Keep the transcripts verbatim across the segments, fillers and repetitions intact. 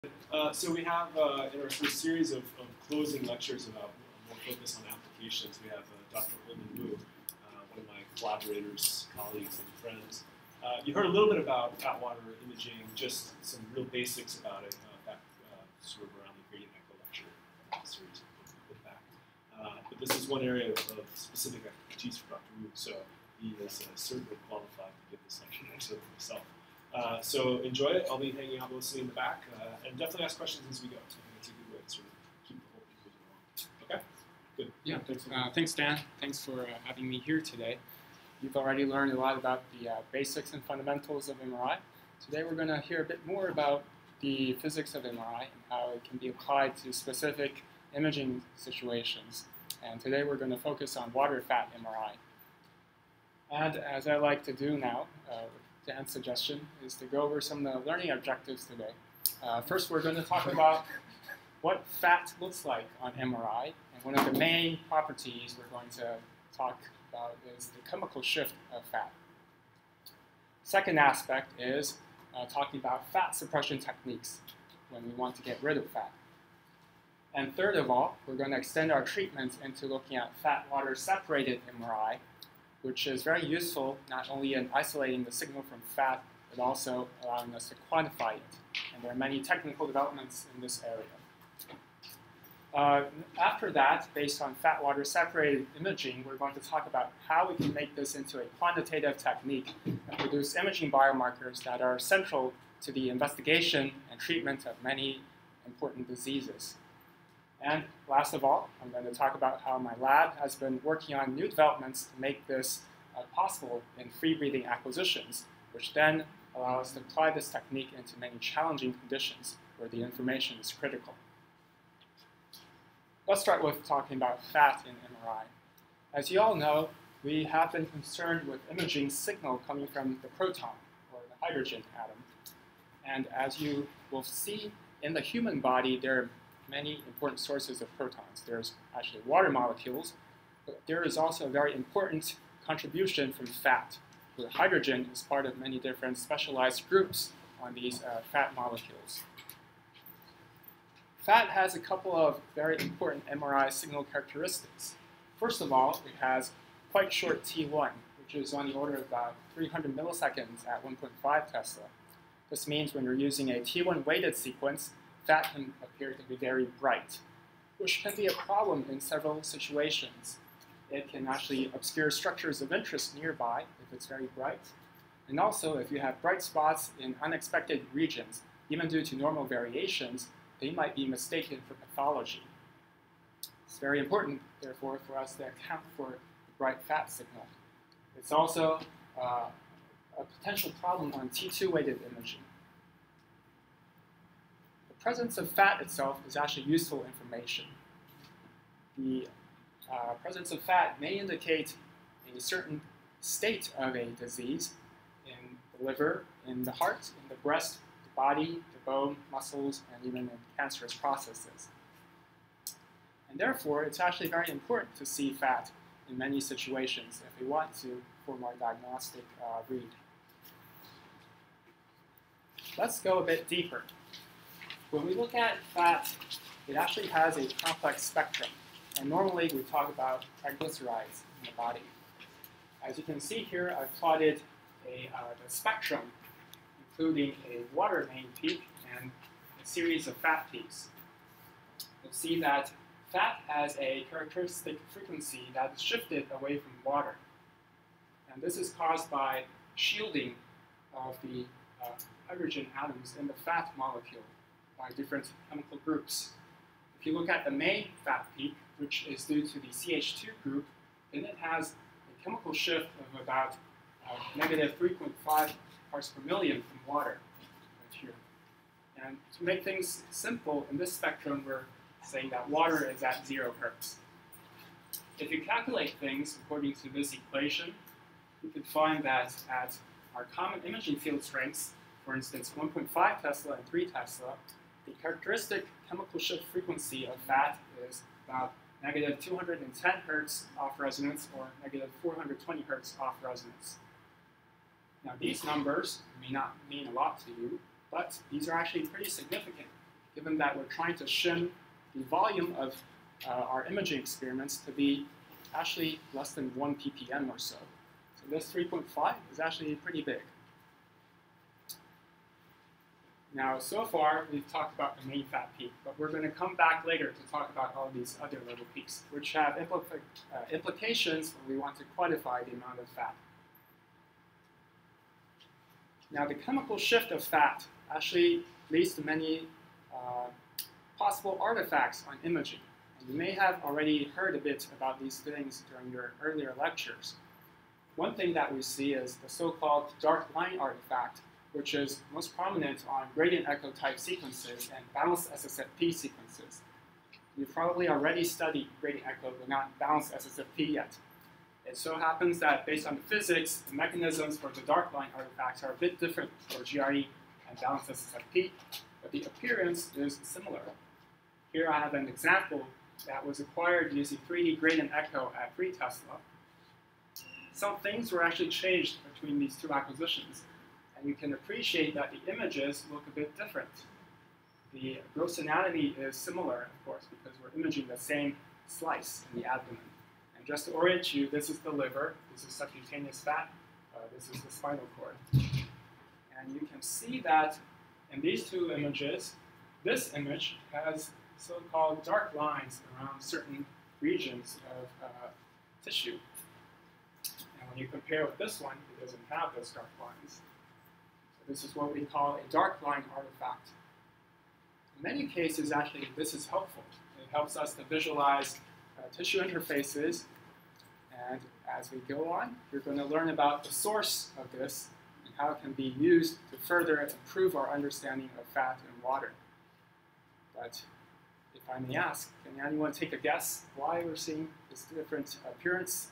Uh, so we have, uh, in our first series of, of closing lectures about more focus on applications, we have uh, Doctor Holden Wu, uh, one of my collaborators, colleagues, and friends. Uh, you heard a little bit about fat water imaging, just some real basics about it, uh, back uh, sort of around the gradient echo lecture uh, series we put back. Uh, but this is one area of, of specific expertise for Doctor Wu, so he is uh, certainly qualified to give this lecture more so for himself. Uh, so enjoy it. I'll be hanging out mostly in the back, uh, and definitely ask questions as we go. So I think it's a good way to sort of keep the whole thing moving along. Okay? Good. Yeah, thanks, uh, thanks Dan. Thanks for uh, having me here today. You've already learned a lot about the uh, basics and fundamentals of M R I. Today we're going to hear a bit more about the physics of M R I and how it can be applied to specific imaging situations. And today we're going to focus on water-fat M R I. And as I like to do now, uh, Dan's suggestion is to go over some of the learning objectives today. Uh, first, we're going to talk about what fat looks like on M R I. And one of the main properties we're going to talk about is the chemical shift of fat. Second aspect is uh, talking about fat suppression techniques when we want to get rid of fat. And third of all, we're going to extend our treatments into looking at fat water separated M R I, which is very useful not only in isolating the signal from fat, but also allowing us to quantify it. And there are many technical developments in this area. Uh, after that, based on fat water separated imaging, we're going to talk about how we can make this into a quantitative technique and produce imaging biomarkers that are central to the investigation and treatment of many important diseases. And last of all, I'm going to talk about how my lab has been working on new developments to make this uh, possible in free breathing acquisitions, which then allow us to apply this technique into many challenging conditions where the information is critical. Let's start with talking about fat in M R I. As you all know, we have been concerned with imaging signal coming from the proton, or the hydrogen atom. And as you will see in the human body, there are many important sources of protons. There's actually water molecules, but there is also a very important contribution from fat, where hydrogen is part of many different specialized groups on these uh, fat molecules. Fat has a couple of very important M R I signal characteristics. First of all, it has quite short T one, which is on the order of about three hundred milliseconds at one point five Tesla. This means when you're using a T one weighted sequence, fat can appear to be very bright, which can be a problem in several situations. It can actually obscure structures of interest nearby if it's very bright. And also, if you have bright spots in unexpected regions, even due to normal variations, they might be mistaken for pathology. It's very important, therefore, for us to account for the bright fat signal. It's also uh, a potential problem on T two weighted imaging. The presence of fat itself is actually useful information. The uh, presence of fat may indicate a certain state of a disease in the liver, in the heart, in the breast, the body, the bone, muscles, and even in cancerous processes. And therefore, it's actually very important to see fat in many situations if we want to form our diagnostic uh, read. Let's go a bit deeper. When we look at fat, it actually has a complex spectrum. And normally we talk about triglycerides in the body. As you can see here, I've plotted a, uh, the spectrum, including a water main peak and a series of fat peaks. You'll see that fat has a characteristic frequency that is shifted away from water. And this is caused by shielding of the uh, hydrogen atoms in the fat molecule by different chemical groups. If you look at the main fat peak, which is due to the C H two group, then it has a chemical shift of about uh, negative three point five parts per million from water right here. And to make things simple, in this spectrum, we're saying that water is at zero hertz. If you calculate things according to this equation, you can find that at our common imaging field strengths, for instance, one point five Tesla and three Tesla, the characteristic chemical shift frequency of fat is about negative two hundred ten hertz off resonance or negative four hundred twenty hertz off resonance. Now these numbers may not mean a lot to you, but these are actually pretty significant given that we're trying to shim the volume of uh, our imaging experiments to be actually less than one p p m or so. So this three point five is actually pretty big. Now, so far, we've talked about the main fat peak, but we're going to come back later to talk about all these other little peaks, which have impl uh, implications when we want to quantify the amount of fat. Now, the chemical shift of fat actually leads to many uh, possible artifacts on imaging. And you may have already heard a bit about these things during your earlier lectures. One thing that we see is the so-called dark line artifact, which is most prominent on gradient echo type sequences and balanced S S F P sequences. You've probably already studied gradient echo, but not balanced S S F P yet. It so happens that based on the physics, the mechanisms for the dark line artifacts are a bit different for G R E and balanced S S F P, but the appearance is similar. Here I have an example that was acquired using three D gradient echo at three Tesla. Some things were actually changed between these two acquisitions, and you can appreciate that the images look a bit different. The gross anatomy is similar, of course, because we're imaging the same slice in the abdomen. And just to orient you, this is the liver, this is subcutaneous fat, uh, this is the spinal cord. And you can see that in these two images, this image has so-called dark lines around certain regions of uh, tissue. And when you compare with this one, it doesn't have those dark lines. So this is what we call a dark line artifact. In many cases, actually, this is helpful. It helps us to visualize uh, tissue interfaces. And as we go on, you're going to learn about the source of this and how it can be used to further improve our understanding of fat and water. But if I may ask, can anyone take a guess why we're seeing this different appearance?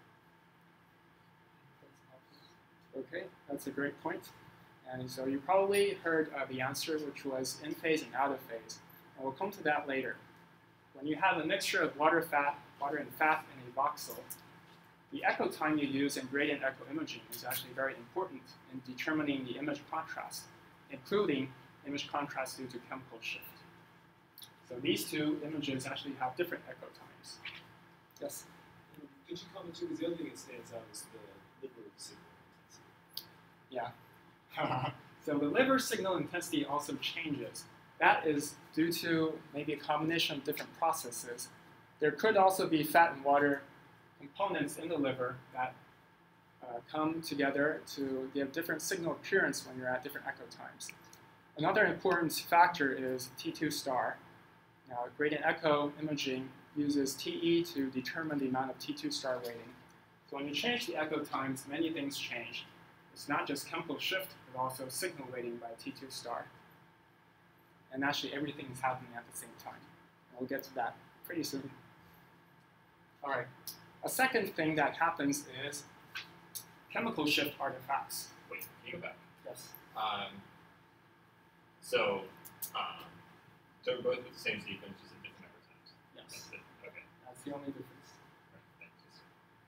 Okay, that's a great point. And so you probably heard uh, the answer, which was in phase and out of phase. And we'll come to that later. When you have a mixture of water, fat, water and fat in a voxel, the echo time you use in gradient echo imaging is actually very important in determining the image contrast, including image contrast due to chemical shift. So these two images actually have different echo times. Yes? Could you comment too, because the other thing that stands out is the liver signal intensity. Yeah. So the liver signal intensity also changes. That is due to maybe a combination of different processes. There could also be fat and water components in the liver that uh, come together to give different signal appearance when you're at different echo times. Another important factor is T two star. Now, gradient echo imaging uses T E to determine the amount of T two star weighting. So when you change the echo times, many things change. It's not just chemical shift, but also signal weighting by T two star. And actually, everything is happening at the same time. And we'll get to that pretty soon. All right. A second thing that happens is chemical shift artifacts. Wait, can you go back? Yes. Um, so, um, so we're both with the same sequence, just at different echo times. Yes. That's it. Okay. That's the only difference. Right. Thanks.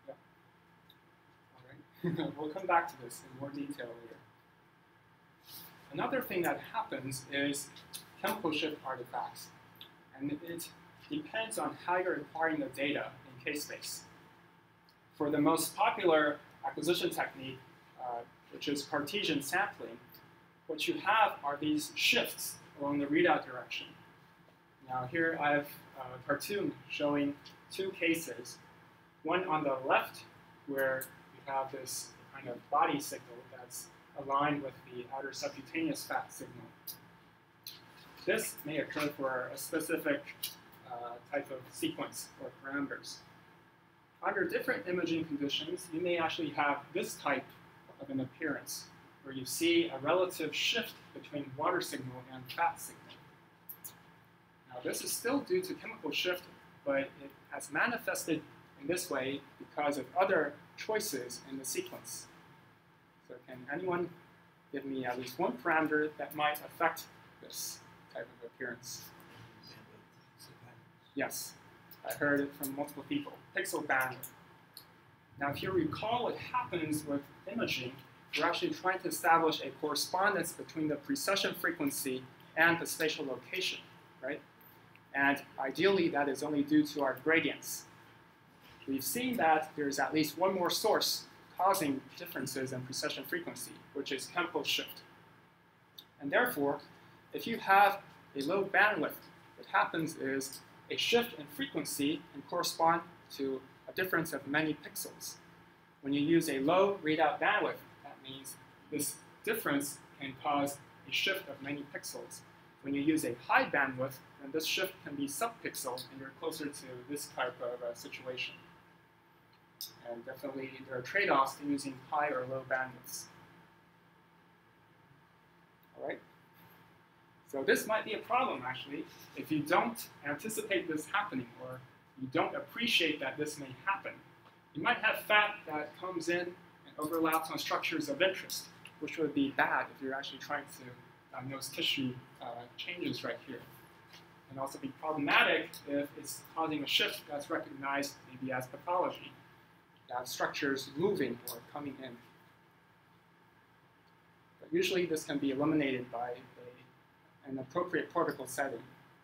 Yeah. All right. We'll come back to this in more detail later. Another thing that happens is chemical shift artifacts. And it depends on how you're acquiring the data in K-space. For the most popular acquisition technique, uh, which is Cartesian sampling, what you have are these shifts along the readout direction. Now here I have a cartoon showing two cases. One on the left, where you have this kind of body signal that's aligned with the outer subcutaneous fat signal. This may occur for a specific uh, type of sequence or parameters. Under different imaging conditions, you may actually have this type of an appearance, where you see a relative shift between water signal and fat signal. Now, this is still due to chemical shift, but it has manifested in this way because of other choices in the sequence. So can anyone give me at least one parameter that might affect this type of appearance? Yes, I heard it from multiple people. Pixel bandwidth. Now, if you recall what happens with imaging, we're actually trying to establish a correspondence between the precession frequency and the spatial location, right? And ideally, that is only due to our gradients. We've seen that there's at least one more source causing differences in precession frequency, which is chemical shift. And therefore, if you have a low bandwidth, what happens is a shift in frequency can correspond to a difference of many pixels. When you use a low readout bandwidth, that means this difference can cause a shift of many pixels. When you use a high bandwidth, then this shift can be sub-pixel, and you're closer to this type of uh, situation. And definitely, there are trade-offs to using high or low bandwidths. All right? So this might be a problem, actually, if you don't anticipate this happening, or you don't appreciate that this may happen. You might have fat that comes in and overlaps on structures of interest, which would be bad if you're actually trying to uh, notice tissue uh, changes right here. And also be problematic if it's causing a shift that's recognized maybe as pathology, that structures moving or coming in. But usually this can be eliminated by a, an appropriate particle setting.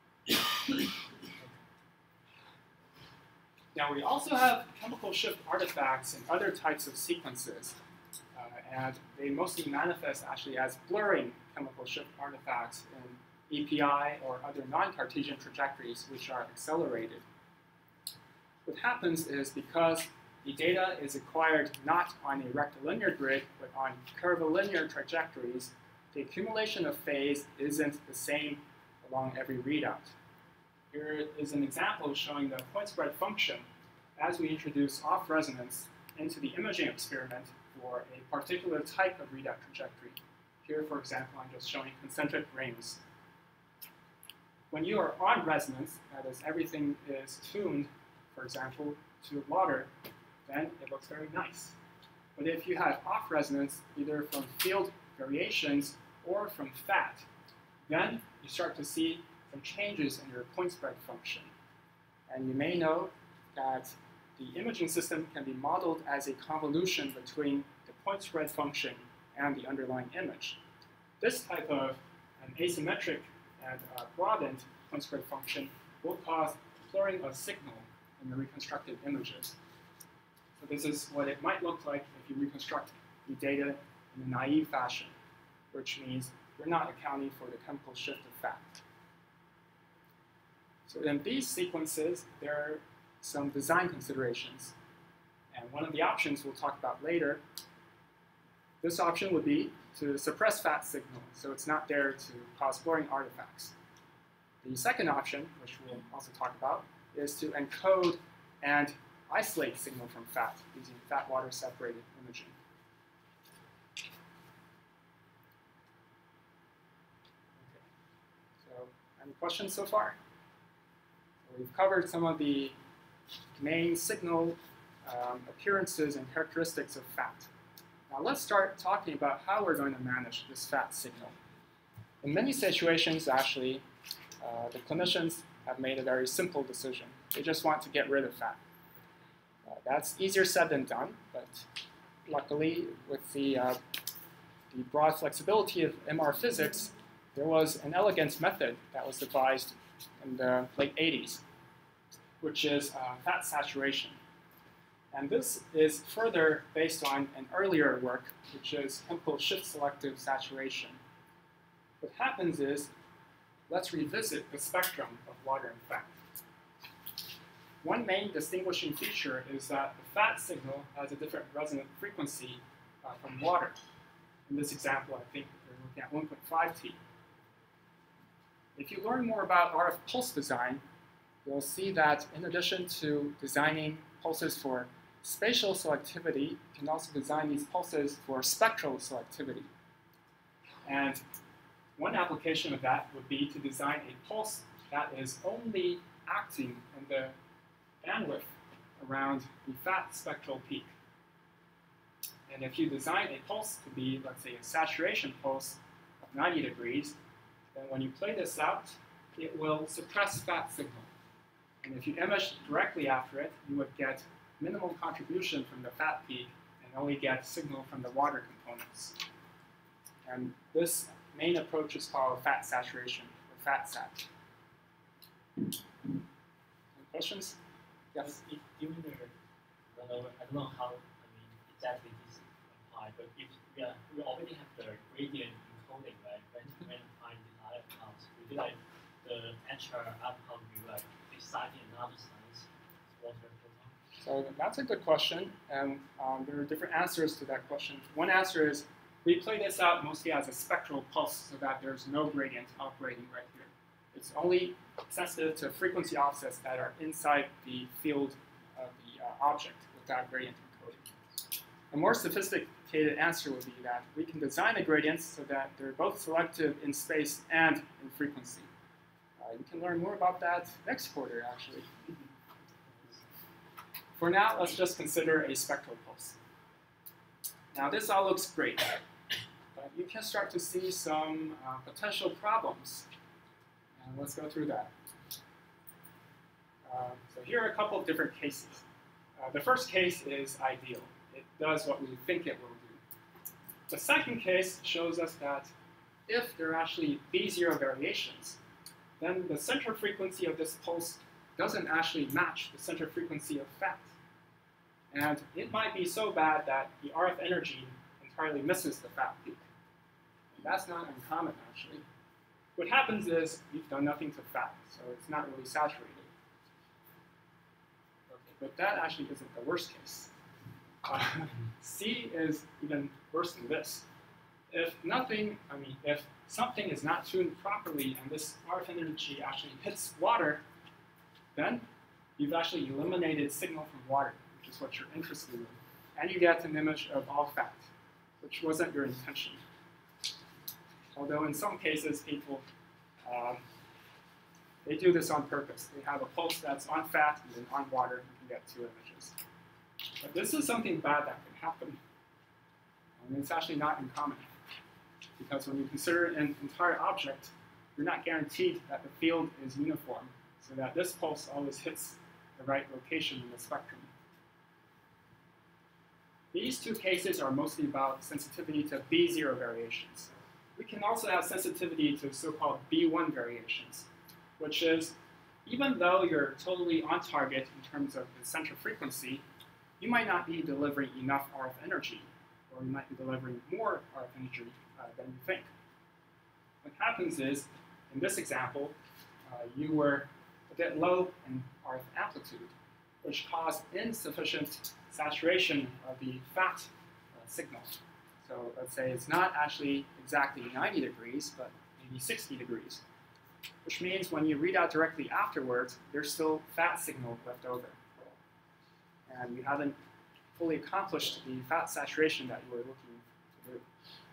Now we also have chemical shift artifacts in other types of sequences, uh, and they mostly manifest actually as blurring chemical shift artifacts in E P I or other non-Cartesian trajectories which are accelerated. What happens is because the data is acquired not on a rectilinear grid, but on curvilinear trajectories, the accumulation of phase isn't the same along every readout. Here is an example showing the point spread function as we introduce off resonance into the imaging experiment for a particular type of readout trajectory. Here, for example, I'm just showing concentric rings. When you are on resonance, that is, everything is tuned, for example, to water, then it looks very nice. But if you have off resonance, either from field variations or from fat, then you start to see some changes in your point spread function. And you may know that the imaging system can be modeled as a convolution between the point spread function and the underlying image. This type of an asymmetric and uh, broadened point spread function will cause blurring of signal in the reconstructed images. So this is what it might look like if you reconstruct the data in a naive fashion, which means we're not accounting for the chemical shift of fat. So in these sequences, there are some design considerations. And one of the options we'll talk about later, this option would be to suppress fat signal, so it's not there to cause blurring artifacts. The second option, which we'll also talk about, is to encode and isolate signal from fat using fat-water separated imaging. Okay. So, any questions so far? So we've covered some of the main signal um, appearances and characteristics of fat. Now let's start talking about how we're going to manage this fat signal. In many situations, actually, uh, the clinicians have made a very simple decision. They just want to get rid of fat. Uh, that's easier said than done, but luckily, with the, uh, the broad flexibility of M R physics, there was an elegant method that was devised in the late eighties, which is uh, fat saturation. And this is further based on an earlier work, which is chemical shift selective saturation. What happens is, let's revisit the spectrum of water and fat. One main distinguishing feature is that the fat signal has a different resonant frequency uh, from water. In this example, I think we're looking at one point five T. If you learn more about R F pulse design, you'll see that in addition to designing pulses for spatial selectivity, you can also design these pulses for spectral selectivity. And one application of that would be to design a pulse that is only acting in the bandwidth around the fat spectral peak. And if you design a pulse to be, let's say, a saturation pulse of ninety degrees, then when you play this out, it will suppress fat signal. And if you image directly after it, you would get minimal contribution from the fat peak and only get signal from the water components. And this main approach is called fat saturation, or fat sat. Any questions? Yes? If given the, I don't know, I don't know how, I mean, exactly this applied, but if we, are, we already have the gradient encoding, right, when, when find the other accounts, we did like the extra outcome, we like deciding another size, water photon. So that's a good question, and um, there are different answers to that question. One answer is we play this out mostly as a spectral pulse so that there's no gradient operating right here. It's only sensitive to frequency offsets that are inside the field of the uh, object without gradient encoding. A more sophisticated answer would be that we can design the gradients so that they're both selective in space and in frequency. Uh, you can learn more about that next quarter, actually. For now, let's just consider a spectral pulse. Now, this all looks great, but you can start to see some uh, potential problems. And let's go through that. Uh, so here are a couple of different cases. Uh, the first case is ideal. It does what we think it will do. The second case shows us that if there are actually B zero variations, then the center frequency of this pulse doesn't actually match the center frequency of fat. And it might be so bad that the R F energy entirely misses the fat peak. And that's not uncommon, actually. What happens is we've done nothing to fat, so it's not really saturated. Okay, but that actually isn't the worst case. Uh, C is even worse than this. If nothing, I mean, if something is not tuned properly and this R F energy actually hits water, then you've actually eliminated signal from water, which is what you're interested in. And you get an image of all fat, which wasn't your intention. Although in some cases, people, um, they do this on purpose. They have a pulse that's on fat and then on water, you can get two images. But this is something bad that can happen. And it's actually not uncommon. Because when you consider an entire object, you're not guaranteed that the field is uniform, so that this pulse always hits the right location in the spectrum. These two cases are mostly about sensitivity to B zero variations. We can also have sensitivity to so-called B one variations, which is even though you're totally on target in terms of the center frequency, you might not be delivering enough R F energy, or you might be delivering more R F energy uh, than you think. What happens is, in this example, uh, you were a bit low in R F amplitude, which caused insufficient saturation of the fat uh, signal. So let's say it's not actually exactly ninety degrees, but maybe sixty degrees, which means when you read out directly afterwards, there's still fat signal left over. And you haven't fully accomplished the fat saturation that you were looking to do.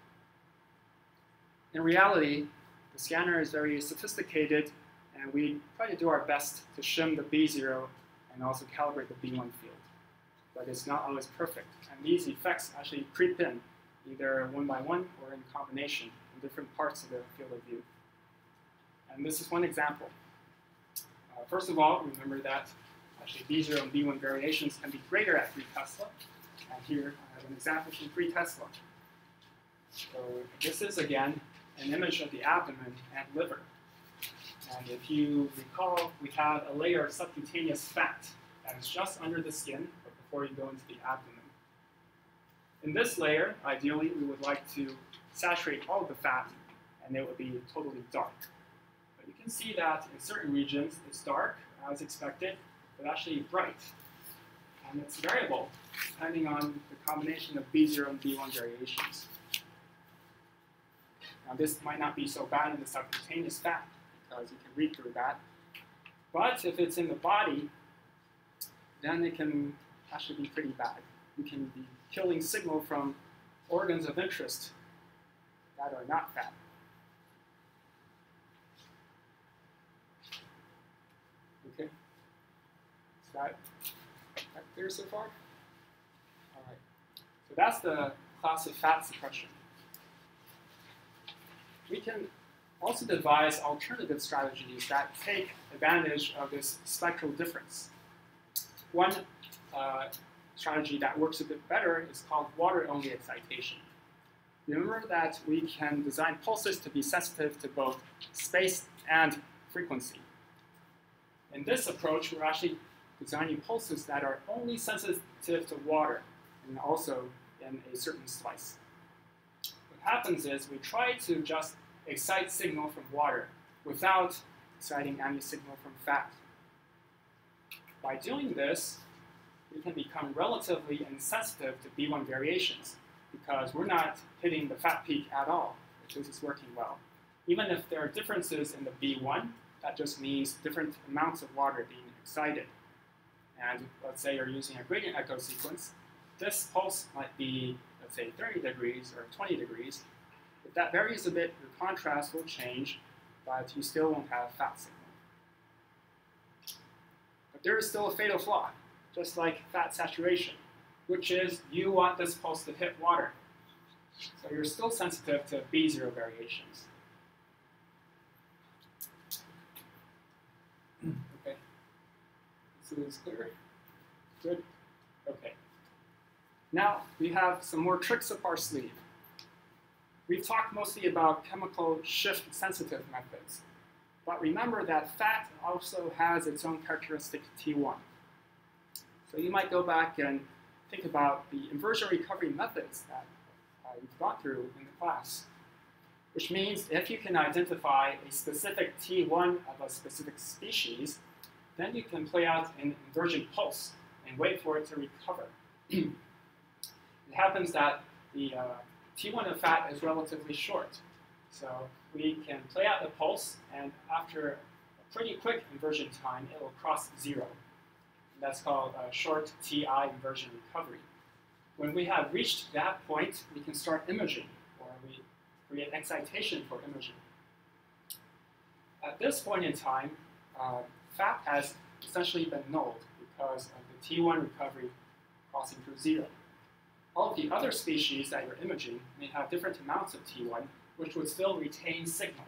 In reality, the scanner is very sophisticated, and we try to do our best to shim the B zero and also calibrate the B one field. But it's not always perfect, and these effects actually creep in, either one by one or in combination in different parts of the field of view. And this is one example. Uh, first of all, remember that actually B zero and B one variations can be greater at three Tesla. And here I have an example from three Tesla. So this is, again, an image of the abdomen and liver. And if you recall, we have a layer of subcutaneous fat that is just under the skin before you go into the abdomen. In this layer, ideally, we would like to saturate all of the fat, and it would be totally dark. But you can see that in certain regions, it's dark, as expected, but actually bright. And it's variable, depending on the combination of B zero and B one variations. Now, this might not be so bad in the subcutaneous fat, because you can read through that. But if it's in the body, then it can actually be pretty bad. You can be killing signal from organs of interest that are not fat. Okay, is that, that clear so far? All right, so that's the class of fat suppression. We can also devise alternative strategies that take advantage of this spectral difference. One uh, strategy that works a bit better is called water-only excitation. remember that we can design pulses to be sensitive to both space and frequency. In this approach, we're actually designing pulses that are only sensitive to water and also in a certain slice. What happens is we try to just excite signal from water without exciting any signal from fat. By doing this, we can become relatively insensitive to B one variations because we're not hitting the fat peak at all, which is working well. Even if there are differences in the B one, that just means different amounts of water being excited. And let's say you're using a gradient echo sequence. This pulse might be, let's say, thirty degrees or twenty degrees. If that varies a bit, your contrast will change, but you still won't have fat signal. But there is still a fatal flaw, just like fat saturation, which is you want this pulse to hit water. So you're still sensitive to B zero variations. Okay, this is clear? Good? Okay. Now we have some more tricks up our sleeve. We've talked mostly about chemical shift sensitive methods, but remember that fat also has its own characteristic T one. So you might go back and think about the inversion recovery methods that uh, you've gone through in the class, which means if you can identify a specific T one of a specific species, then you can play out an inversion pulse and wait for it to recover. It happens that the uh, T one of fat is relatively short, so we can play out the pulse, and after a pretty quick inversion time, it will cross zero. That's called a short T I inversion recovery. When we have reached that point, we can start imaging, or we create excitation for imaging. At this point in time, uh, fat has essentially been nulled because of the T one recovery crossing through zero. All of the other species that you're imaging may have different amounts of T one, which would still retain signal.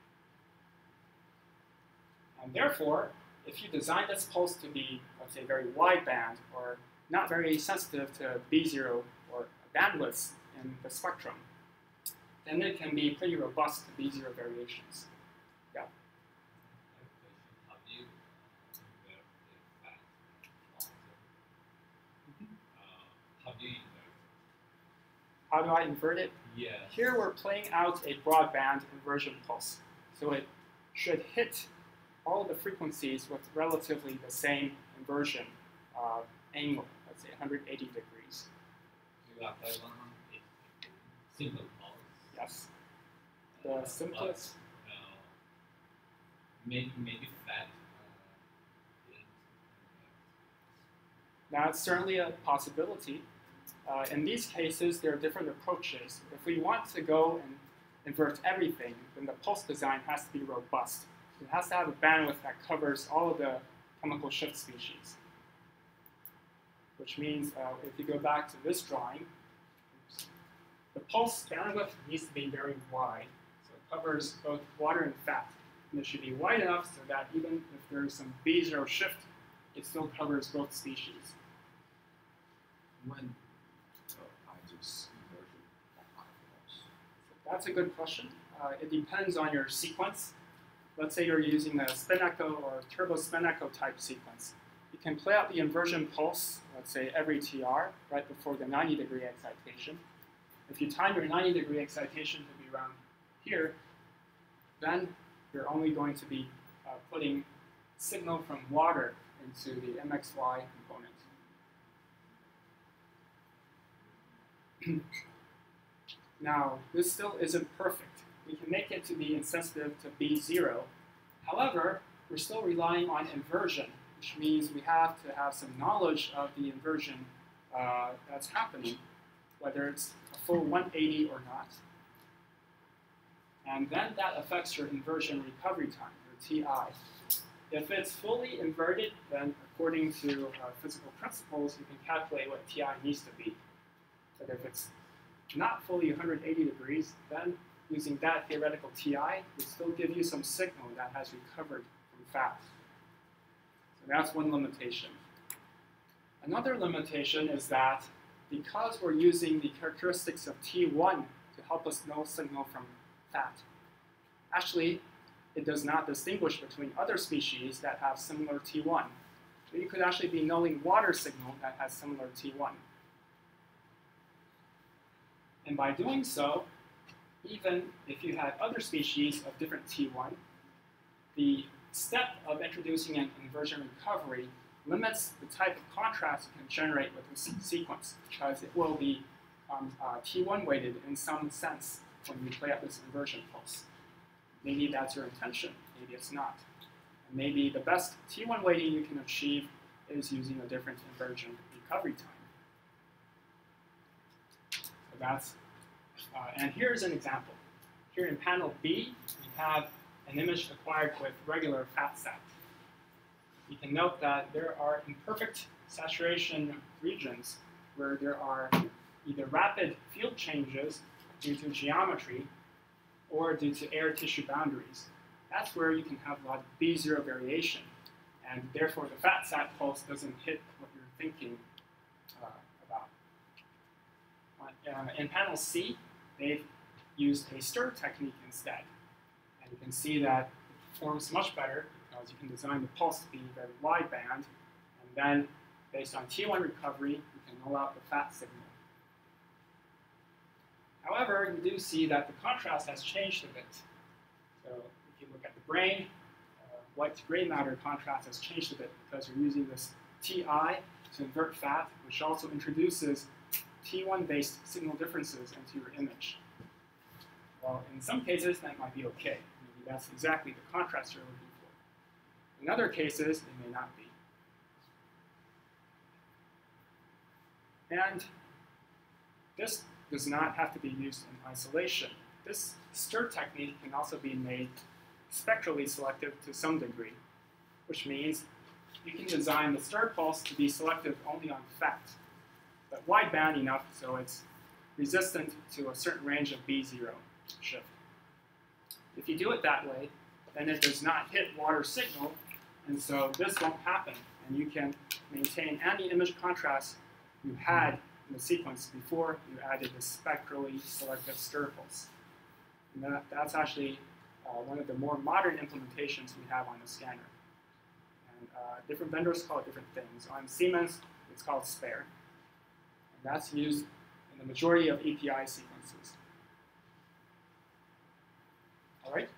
And therefore, if you design this pulse to be, let's say, very wideband or not very sensitive to B zero or bandwidths in the spectrum, then it can be pretty robust to B zero variations. Yeah. How do you invert the fat also? Mm-hmm. uh, how do you invert How do I invert it? it? Yes. Here we're playing out a broadband inversion pulse. So it should hit all of the frequencies with relatively the same inversion uh, angle, let's say one hundred eighty degrees. You apply one hundred single pulse. Yes. Uh, The but, simplest. uh, maybe maybe fat. Uh, didn't invert. Now, it's certainly a possibility. Uh, in these cases, there are different approaches. If we want to go and invert everything, then the pulse design has to be robust. It has to have a bandwidth that covers all of the chemical shift species. Which means, uh, if you go back to this drawing, oops, the pulse bandwidth needs to be very wide. So it covers both water and fat. And it should be wide enough so that even if there is some B zero shift, it still covers both species. When uh, I just inversion that kind of pulse? That's a good question. Uh, it depends on your sequence. Let's say you're using a spin echo or turbo spin echo type sequence. You can play out the inversion pulse, let's say every T R, right before the ninety degree excitation. If you time your ninety degree excitation to be around here, then you're only going to be uh, putting signal from water into the M X Y component. Now, this still isn't perfect. We can make it to be insensitive to B zero. However, we're still relying on inversion, which means we have to have some knowledge of the inversion uh, that's happening, whether it's a full one eighty or not. And then that affects your inversion recovery time, your T I. If it's fully inverted, then according to uh, physical principles, you can calculate what T I needs to be. But if it's not fully one hundred eighty degrees, then using that theoretical T I would still give you some signal that has recovered from fat. So that's one limitation. Another limitation is that because we're using the characteristics of T one to help us know signal from fat. Actually, it does not distinguish between other species that have similar T one. But you could actually be knowing water signal that has similar T one. And by doing so, even if you had other species of different T one, the step of introducing an inversion recovery limits the type of contrast you can generate with this sequence, because it will be um, uh, T one weighted in some sense when you play out this inversion pulse. Maybe that's your intention, maybe it's not. And maybe the best T one weighting you can achieve is using a different inversion recovery time. So that's, uh, and here's an example. Here in panel B, we have an image acquired with regular FatSat. You can note that there are imperfect saturation regions where there are either rapid field changes due to geometry or due to air tissue boundaries. That's where you can have a lot of B zero variation, and therefore the FatSat pulse doesn't hit what you're thinking uh, about. Uh, in panel C, they've used a stir technique instead. And you can see that it performs much better because you can design the pulse to be very wideband, and then based on T one recovery, you can null out the fat signal. However, you do see that the contrast has changed a bit. So if you look at the brain, uh, white to gray matter contrast has changed a bit because you're using this T I to invert fat, which also introduces T one-based signal differences into your image. Well, in some cases, that might be okay. Maybe that's exactly the contrast you're looking for. In other cases, it may not be. And this does not have to be used in isolation. This stir technique can also be made spectrally selective to some degree, which means you can design the stir pulse to be selective only on fat, but wideband enough so it's resistant to a certain range of B zero shift. If you do it that way, then it does not hit water signal, and so this won't happen, and you can maintain any image contrast you had in the sequence before you added the spectrally selective stir pulse. And that, that's actually uh, one of the more modern implementations we have on the scanner. And uh, different vendors call it different things. On Siemens, it's called SPARE. And that's used in the majority of A P I sequences. All right?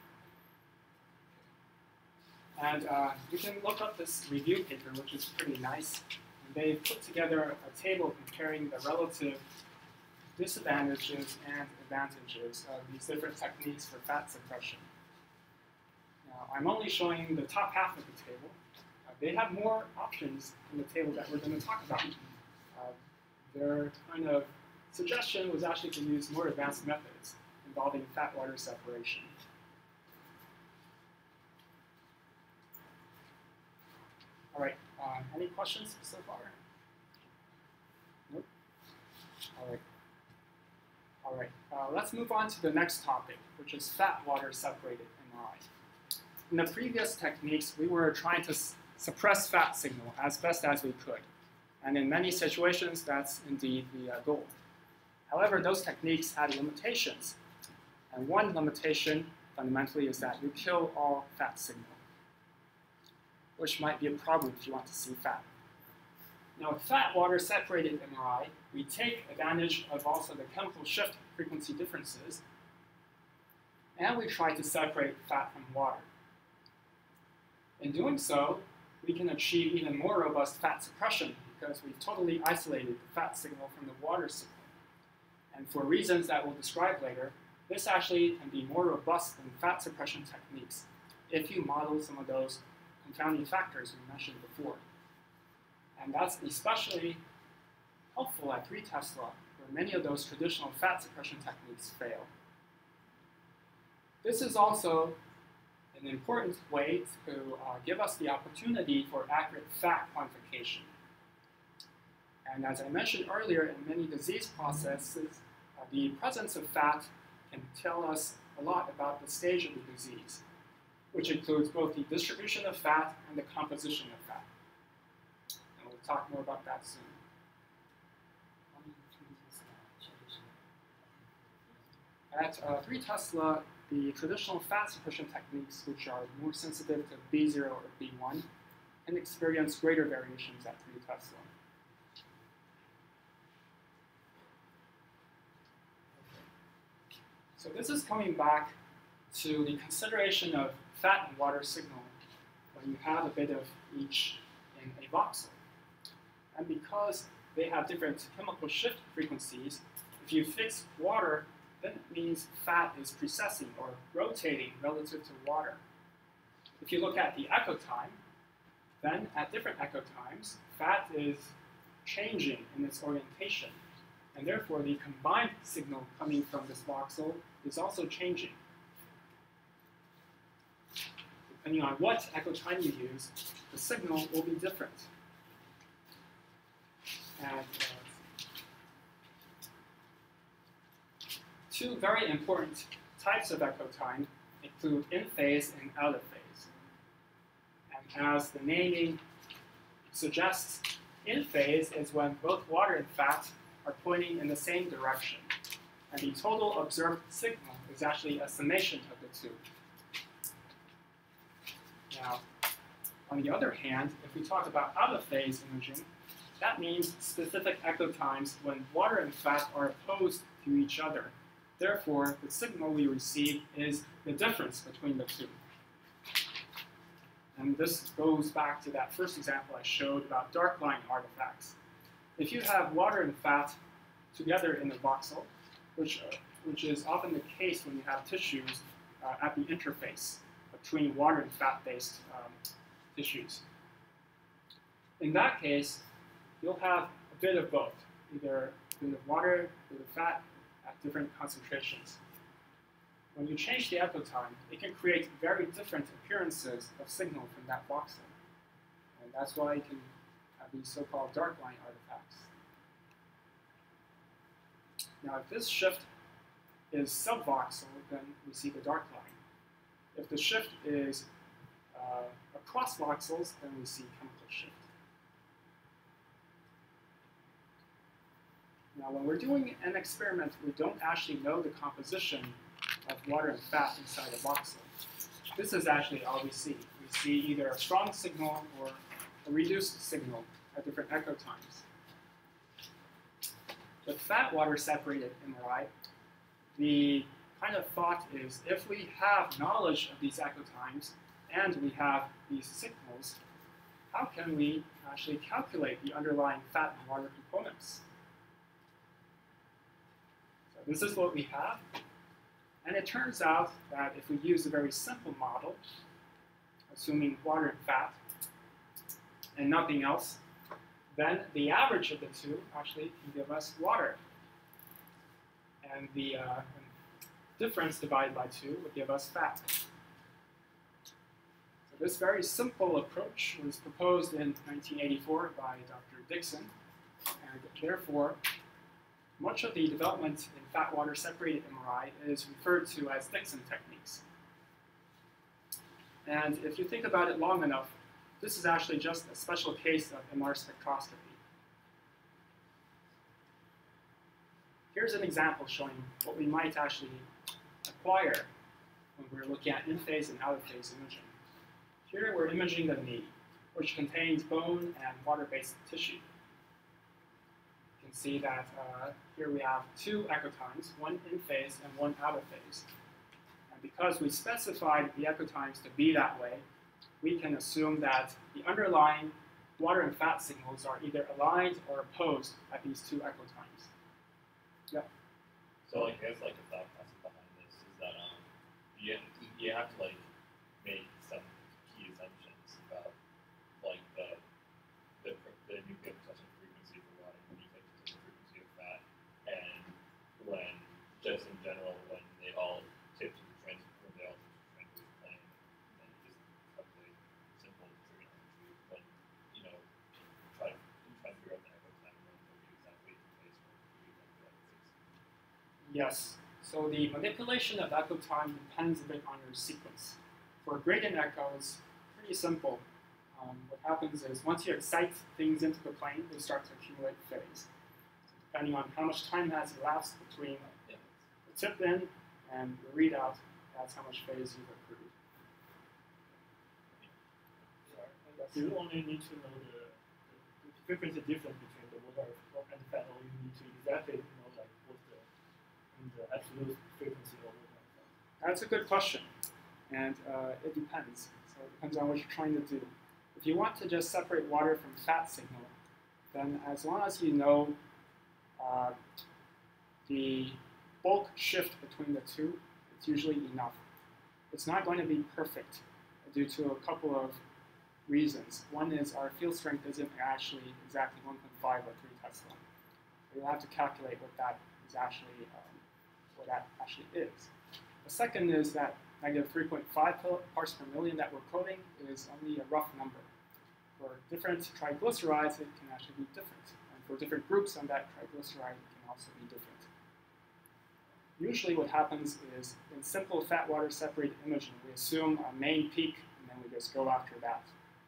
And uh, you can look up this review paper, which is pretty nice. They put together a table comparing the relative disadvantages and advantages of these different techniques for fat suppression. Now, I'm only showing the top half of the table. Uh, they have more options in the table that we're going to talk about. Uh, their kind of suggestion was actually to use more advanced methods involving fat-water separation. All right. Uh, any questions so far? Nope. All right. All right. Uh, let's move on to the next topic, which is fat-water separated M R I. In the previous techniques, we were trying to suppress fat signal as best as we could. And in many situations, that's indeed the uh, goal. However, those techniques had limitations. And one limitation, fundamentally, is that you kill all fat signal, which might be a problem if you want to see fat. Now, with fat-water separated M R I, we take advantage of also the chemical shift frequency differences, and we try to separate fat from water. In doing so, we can achieve even more robust fat suppression because we've totally isolated the fat signal from the water signal. And for reasons that we'll describe later, this actually can be more robust than fat suppression techniques if you model some of those confounding factors we mentioned before. And that's especially helpful at three Tesla, where many of those traditional fat suppression techniques fail. This is also an important way to uh, give us the opportunity for accurate fat quantification. And as I mentioned earlier, in many disease processes, uh, the presence of fat can tell us a lot about the stage of the disease, which includes both the distribution of fat and the composition of fat. And we'll talk more about that soon. At uh, three Tesla, the traditional fat suppression techniques, which are more sensitive to B zero or B one, can experience greater variations at three Tesla. So this is coming back to the consideration of fat and water signal when you have a bit of each in a voxel. And because they have different chemical shift frequencies, if you fix water, then it means fat is precessing or rotating relative to water. If you look at the echo time, then at different echo times, fat is changing in its orientation. And therefore, the combined signal coming from this voxel is also changing. Depending on what echo time you use, the signal will be different. And uh, two very important types of echo time include in phase and out of phase. And as the naming suggests, in phase is when both water and fat are pointing in the same direction. And the total observed signal is actually a summation of the two. Now, on the other hand, if we talk about out of phase imaging, that means specific echo times when water and fat are opposed to each other. Therefore, the signal we receive is the difference between the two. And this goes back to that first example I showed about dark line artifacts. If you have water and fat together in the voxel, which, uh, which is often the case when you have tissues uh, at the interface between water and fat-based um, tissues. In that case, you'll have a bit of both, either a bit of water, a bit of fat at different concentrations. When you change the echo time, it can create very different appearances of signal from that voxel. And that's why you can have these so-called dark line artifacts. Now, if this shift is subvoxel, then we see the dark line. If the shift is uh, across voxels, then we see chemical shift. Now, when we're doing an experiment, we don't actually know the composition of water and fat inside a voxel. This is actually all we see. We see either a strong signal or a reduced signal at different echo times. With fat-water separated M R I, the kind of thought is if we have knowledge of these echo times and we have these signals, how can we actually calculate the underlying fat and water components? So this is what we have. And it turns out that if we use a very simple model, assuming water and fat and nothing else, then the average of the two actually can give us water. And the uh, difference divided by two would give us fat. So this very simple approach was proposed in nineteen eighty-four by Doctor Dickson, and therefore much of the development in fat-water separated M R I is referred to as Dickson techniques. And if you think about it long enough, this is actually just a special case of M R spectroscopy. Here's an example showing what we might actually acquire when we're looking at in-phase and out-of-phase imaging. Here we're imaging the knee, which contains bone and water-based tissue. You can see that uh, here we have two echo times, one in phase and one out of phase. And because we specified the echo times to be that way, we can assume that the underlying water and fat signals are either aligned or opposed at these two echo times. Yep. So like I guess like the thought process behind this is that um you you have to like make some key assumptions about like the the, the nuclear protection frequency for water and nuclear protection frequency of fat, and when just in general when they all tip to the trans when they all tip to the transverse plane, then it isn't probably simple trigonometry, but you know try to try to figure out the echo time and then exactly the place where we want to. Yes. So the manipulation of echo time depends a bit on your sequence. For gradient echoes, pretty simple. Um, what happens is once you excite things into the plane, they start to accumulate phase. So depending on how much time has elapsed between the tip in and the readout, that's how much phase you've accrued. Do you only need to know the, the, the frequency difference between the water and fat, or you need to exactly know like what's the, the absolute frequency of water and fat? That's a good question, and uh, it depends. So it depends on what you're trying to do. If you want to just separate water from fat signal, then as long as you know uh, the bulk shift between the two, it's usually enough. It's not going to be perfect due to a couple of reasons. One is our field strength isn't actually exactly one point five or three Tesla. So you'll have to calculate what that is actually, um, what that actually is. The second is that negative three point five parts per million that we're quoting is only a rough number. For different triglycerides, it can actually be different. And for different groups on that triglyceride, it can also be different. Usually what happens is in simple fat water separated imaging, we assume a main peak, and then we just go after that.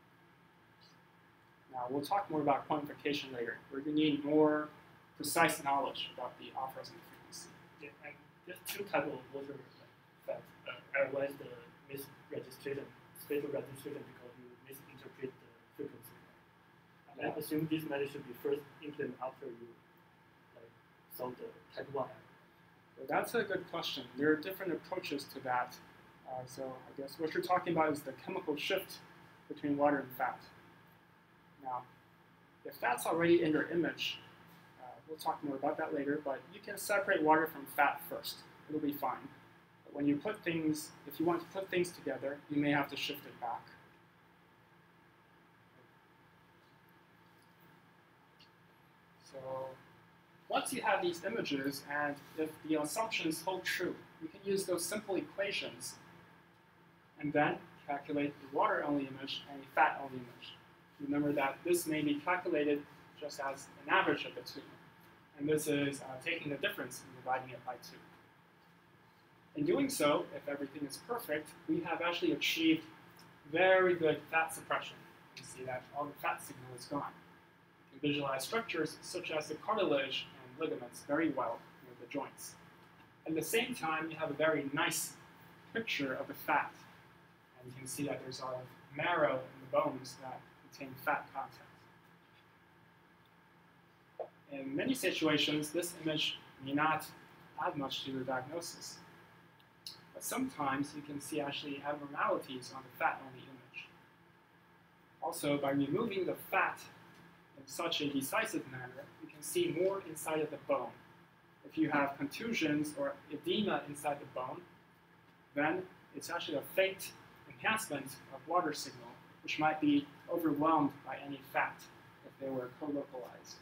Now, we'll talk more about quantification later. We're going to need more precise knowledge about the off-resonant frequency. Yeah, and there's two types of water fat. Uh, otherwise, the misregistration, spatial registration, because you misinterpret the frequency. And I assume this method should be first implemented after you like solve the type one. So that's a good question. There are different approaches to that. Uh, so I guess what you're talking about is the chemical shift between water and fat. Now, if that's already in your image, uh, we'll talk more about that later, but you can separate water from fat first. It'll be fine. But when you put things, if you want to put things together, you may have to shift it back. So once you have these images, and if the assumptions hold true, you can use those simple equations and then calculate the water-only image and a fat-only image. Remember that this may be calculated just as an average of the two. And this is uh, taking the difference and dividing it by two. In doing so, if everything is perfect, we have actually achieved very good fat suppression. You see that all the fat signal is gone. You can visualize structures such as the cartilage and ligaments very well near the joints. At the same time, you have a very nice picture of the fat. And you can see that there's a lot of marrow in the bones that contain fat content. In many situations, this image may not add much to your diagnosis. But sometimes you can see actually abnormalities on the fat-only image. Also, by removing the fat in such a decisive manner, you can see more inside of the bone. If you have contusions or edema inside the bone, then it's actually a faint enhancement of water signal, which might be overwhelmed by any fat if they were co-localized.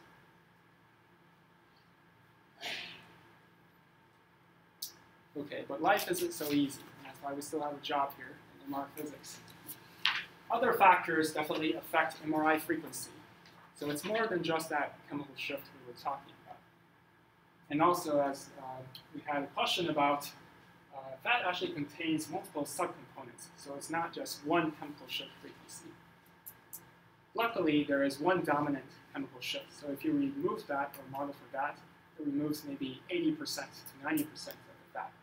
Okay, but life isn't so easy, and that's why we still have a job here in M R I physics. Other factors definitely affect M R I frequency. So it's more than just that chemical shift we were talking about. And also, as uh, we had a question about, uh, fat actually contains multiple subcomponents. So it's not just one chemical shift frequency. Luckily, there is one dominant chemical shift. So if you remove that or model for that, it removes maybe eighty percent to ninety percent of the fat.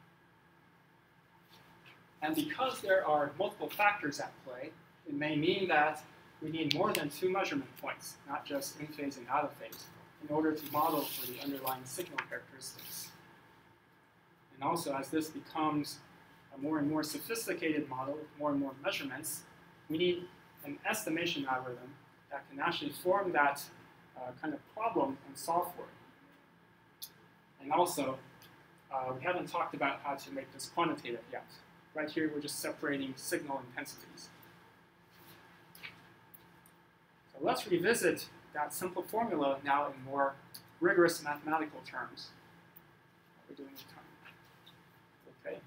And because there are multiple factors at play, it may mean that we need more than two measurement points, not just in phase and out of phase, in order to model for the underlying signal characteristics. And also, as this becomes a more and more sophisticated model with more and more measurements, we need an estimation algorithm that can actually form that uh, kind of problem and solve for it. And also, uh, we haven't talked about how to make this quantitative yet. Right here, we're just separating signal intensities. So let's revisit that simple formula now in more rigorous mathematical terms. What we're doing with time. Okay.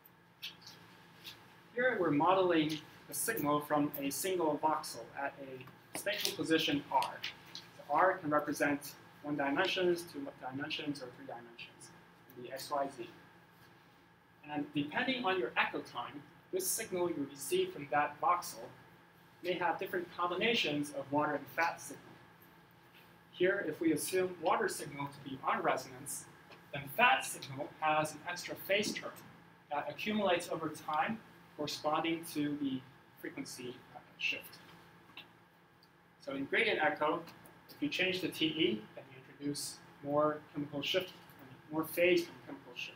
Here we're modeling the signal from a single voxel at a spatial position R. So R can represent one dimensions, two dimensions, or three dimensions in the X Y Z. And depending on your echo time, this signal you receive from that voxel may have different combinations of water and fat signal. Here, if we assume water signal to be on resonance, then fat signal has an extra phase term, that accumulates over time corresponding to the frequency uh, shift. So in gradient echo, if you change the T E, then you introduce more chemical shift, I mean, more phase from chemical shift.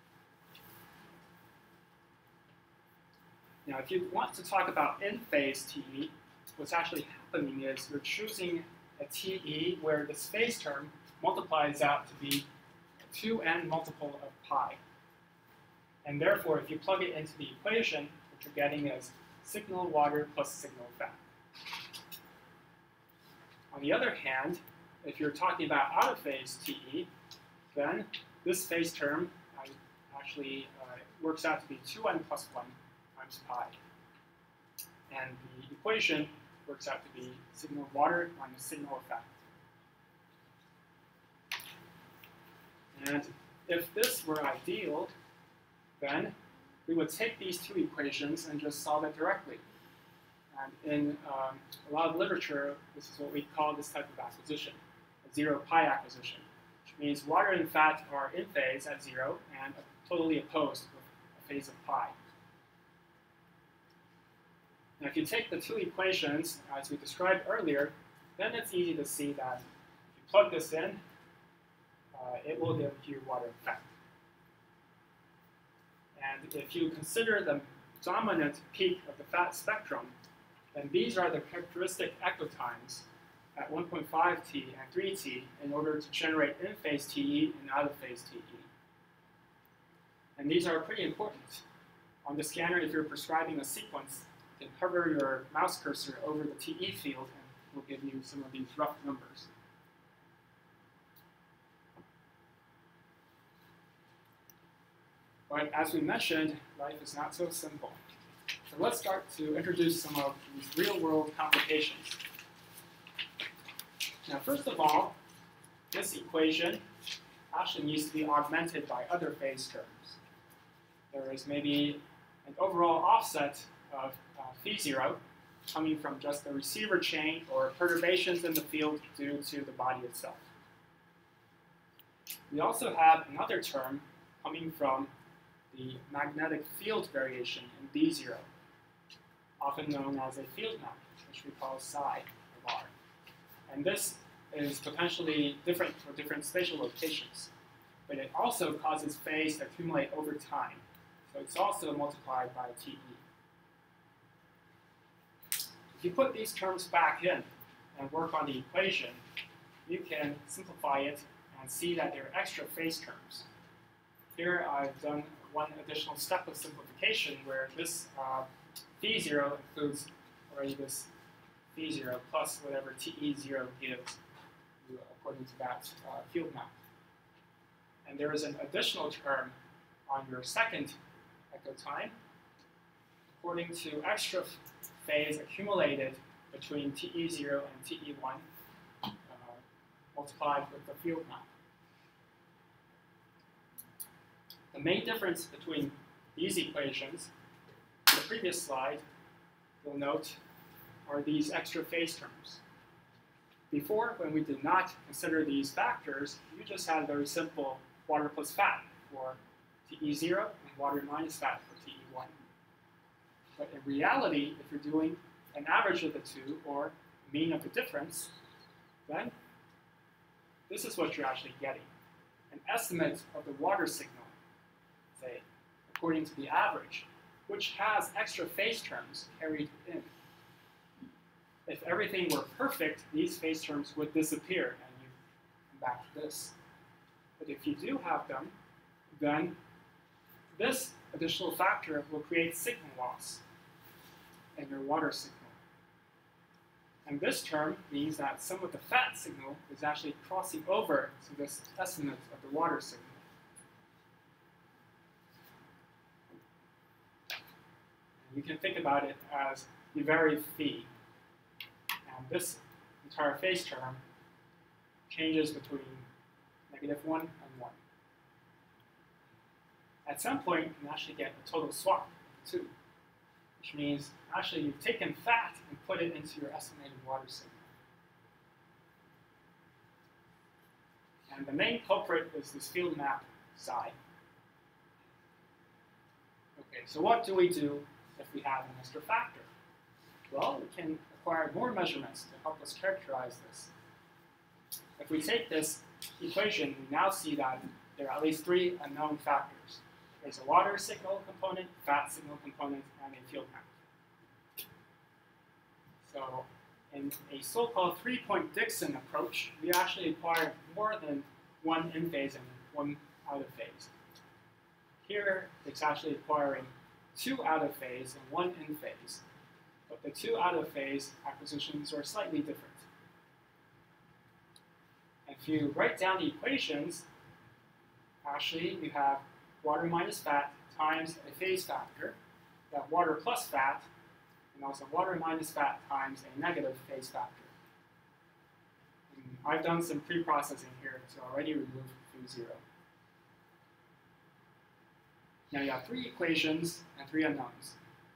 Now, if you want to talk about in-phase T E, what's actually happening is you're choosing a T E where this phase term multiplies out to be a two n multiple of pi. And therefore, if you plug it into the equation, what you're getting is signal water plus signal fat. On the other hand, if you're talking about out-of-phase T E, then this phase term uh, actually uh, works out to be two n plus one times pi. And the equation works out to be signal water minus signal effect. And if this were ideal, then we would take these two equations and just solve it directly. And in um, a lot of literature, this is what we call this type of acquisition, a zero pi acquisition, which means water and fat are in phase at zero and totally opposed with a phase of pi. Now, if you take the two equations as we described earlier, then it's easy to see that if you plug this in, uh, it will give you water and fat. And if you consider the dominant peak of the fat spectrum, then these are the characteristic echo times at one point five T and three T in order to generate in-phase T E and out-of-phase T E. And these are pretty important. On the scanner, if you're prescribing a sequence, you can hover your mouse cursor over the T E field and it will give you some of these rough numbers. But as we mentioned, life is not so simple. So let's start to introduce some of these real-world complications. Now, first of all, this equation actually needs to be augmented by other phase terms. There is maybe an overall offset of uh, phi zero coming from just the receiver chain or perturbations in the field due to the body itself. We also have another term coming from the magnetic field variation in B zero, often known as a field map, which we call psi of R. And this is potentially different for different spatial locations, but it also causes phase to accumulate over time. So it's also multiplied by T E. If you put these terms back in and work on the equation, you can simplify it and see that there are extra phase terms. Here I've done one additional step of simplification where this uh, phi zero includes already this phi zero plus whatever T E zero gives you according to that uh, field map. And there is an additional term on your second echo time according to extra phase accumulated between T E zero and T E one uh, multiplied with the field map. The main difference between these equations, in the previous slide, you'll note, are these extra phase terms. Before, when we did not consider these factors, you just had very simple water plus fat for T E zero and water minus fat for T E one. But in reality, if you're doing an average of the two, or mean of the difference, then this is what you're actually getting. An estimate of the water signal, say, according to the average, which has extra phase terms carried in. If everything were perfect, these phase terms would disappear, and you come back to this. But if you do have them, then this additional factor will create signal loss in your water signal. And this term means that some of the fat signal is actually crossing over to this estimate of the water signal. And you can think about it as the varied phi. And this entire phase term changes between negative one and one. At some point, you can actually get a total swap of the two, which means actually you've taken fat and put it into your estimated water signal. And the main culprit is this field map psi. Okay, so what do we do if we have an extra factor? Well, we can acquire more measurements to help us characterize this. If we take this equation, we now see that there are at least three unknown factors. There's a water signal component, fat signal component, and a field map. So in a so-called three-point Dickson approach, we actually acquire more than one in phase and one out of phase. Here, it's actually acquiring two out of phase and one in phase. But the two out of phase acquisitions are slightly different. If you write down the equations, actually you have water minus fat times a phase factor, you have water plus fat, and also water minus fat times a negative phase factor. And I've done some pre-processing here to already remove from zero. Now you have three equations and three unknowns.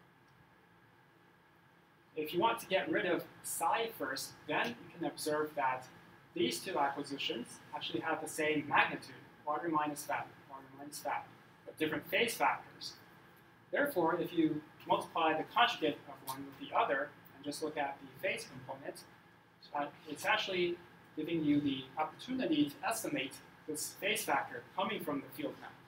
If you want to get rid of psi first, then you can observe that these two acquisitions actually have the same magnitude, water minus fat, water minus fat, but different phase factors. Therefore, if you multiply the conjugate of one with the other and just look at the phase component, uh, it's actually giving you the opportunity to estimate this phase factor coming from the field map.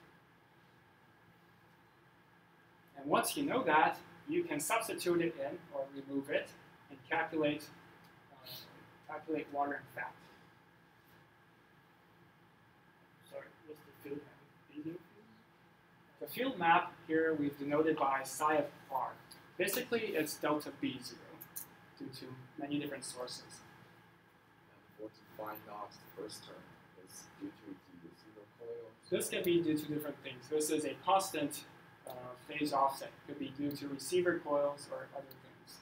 And once you know that, you can substitute it in or remove it and calculate, uh, calculate water and fat. Sorry, what's the field map? The field map here we've denoted by psi of r. Basically, it's delta B zero due to many different sources. And for to find out the first term is due to the zero coils. This can be due to different things. This is a constant uh, phase offset. It could be due to receiver coils or other things.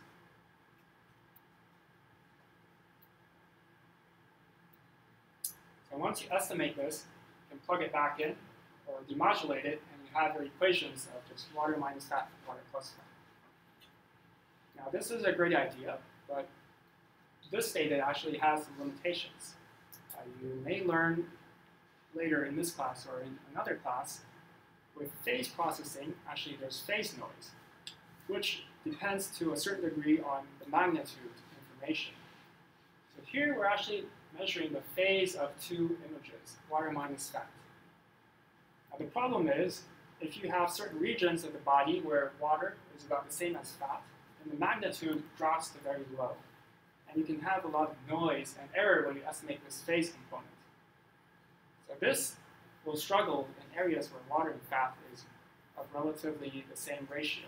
So once you estimate this, you can plug it back in or demodulate it, and you have your equations of just water minus fat, water plus fat. Now this is a great idea, but this data actually has some limitations. Uh, you may learn later in this class or in another class, with phase processing, actually there's phase noise, which depends to a certain degree on the magnitude information. So here we're actually measuring the phase of two images, water minus fat. Now the problem is, if you have certain regions of the body where water is about the same as fat, then the magnitude drops to very low. And you can have a lot of noise and error when you estimate this phase component. So this will struggle in areas where water and fat is of relatively the same ratio.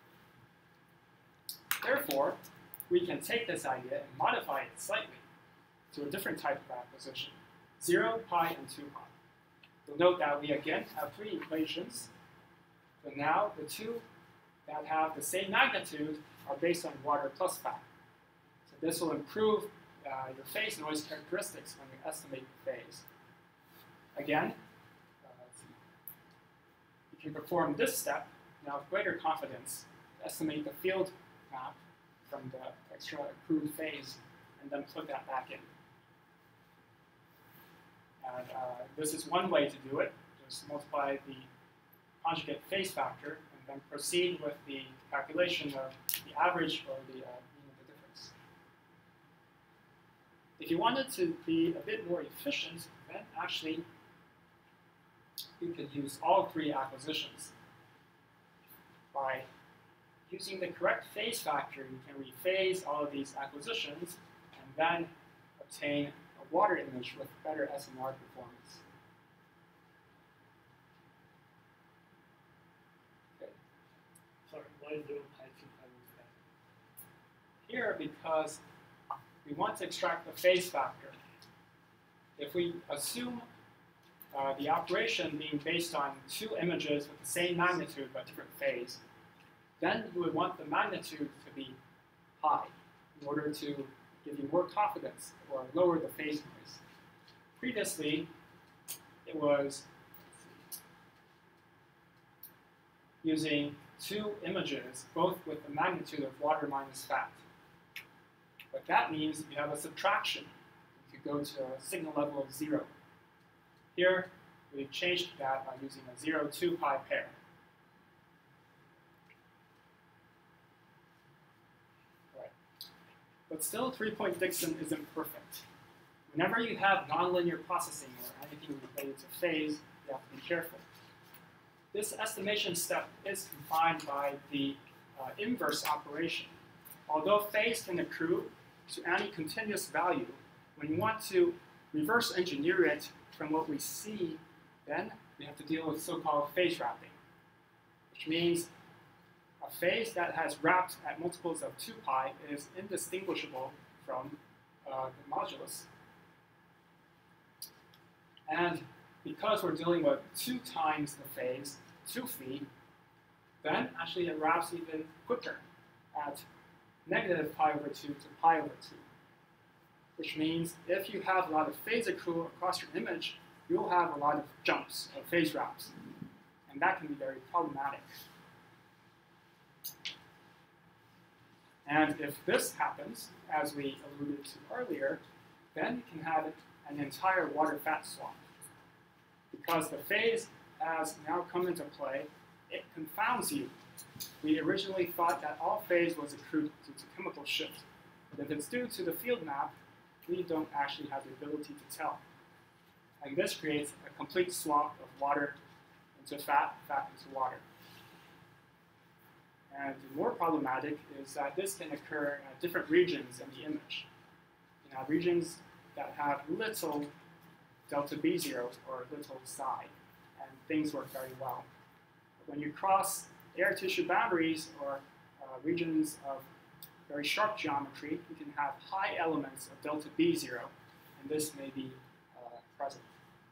Therefore, we can take this idea and modify it slightly to a different type of acquisition, zero, pi, and two pi. You'll note that we again have three equations, but now the two that have the same magnitude are based on water plus fat. So this will improve uh, your phase noise characteristics when you estimate the phase. Again, you can perform this step now with greater confidence to estimate the field map from the extra accrued phase and then plug that back in. And uh, this is one way to do it. Just multiply the conjugate phase factor and then proceed with the calculation of the average or the uh, mean of the difference. If you wanted to be a bit more efficient, then actually you could use all three acquisitions. By using the correct phase factor, you can rephase all of these acquisitions and then obtain a water image with better S M R performance. Okay. Sorry, why zero pi two pi with that? Here, because we want to extract the phase factor. If we assume Uh, the operation being based on two images with the same magnitude but different phase, then you would want the magnitude to be high in order to give you more confidence or lower the phase noise. Previously, it was using two images, both with the magnitude of water minus fat. But that means you have a subtraction. You could go to a signal level of zero. Here, we've changed that by using a zero two pi pair. But still, three-point Dixon isn't perfect. Whenever you have nonlinear processing or anything related to phase, you have to be careful. This estimation step is confined by the uh, inverse operation. Although phase can accrue to any continuous value, when you want to reverse engineer it from what we see, then we have to deal with so-called phase wrapping, which means a phase that has wrapped at multiples of two pi is indistinguishable from uh, the modulus. And because we're dealing with two times the phase, two phi, then actually it wraps even quicker at negative pi over two to pi over two. Which means if you have a lot of phase accrual across your image, you'll have a lot of jumps of phase wraps. And that can be very problematic. And if this happens, as we alluded to earlier, then you can have an entire water-fat swap. Because the phase has now come into play, it confounds you. We originally thought that all phase was accrued due to chemical shift. But if it's due to the field map, we don't actually have the ability to tell. And this creates a complete swap of water into fat, fat into water. And more problematic is that this can occur at different regions in the image. You have regions that have little delta B zero or little psi, and things work very well. But when you cross air tissue boundaries or uh, regions of very sharp geometry, you can have high elements of delta B zero, and this may be uh, present.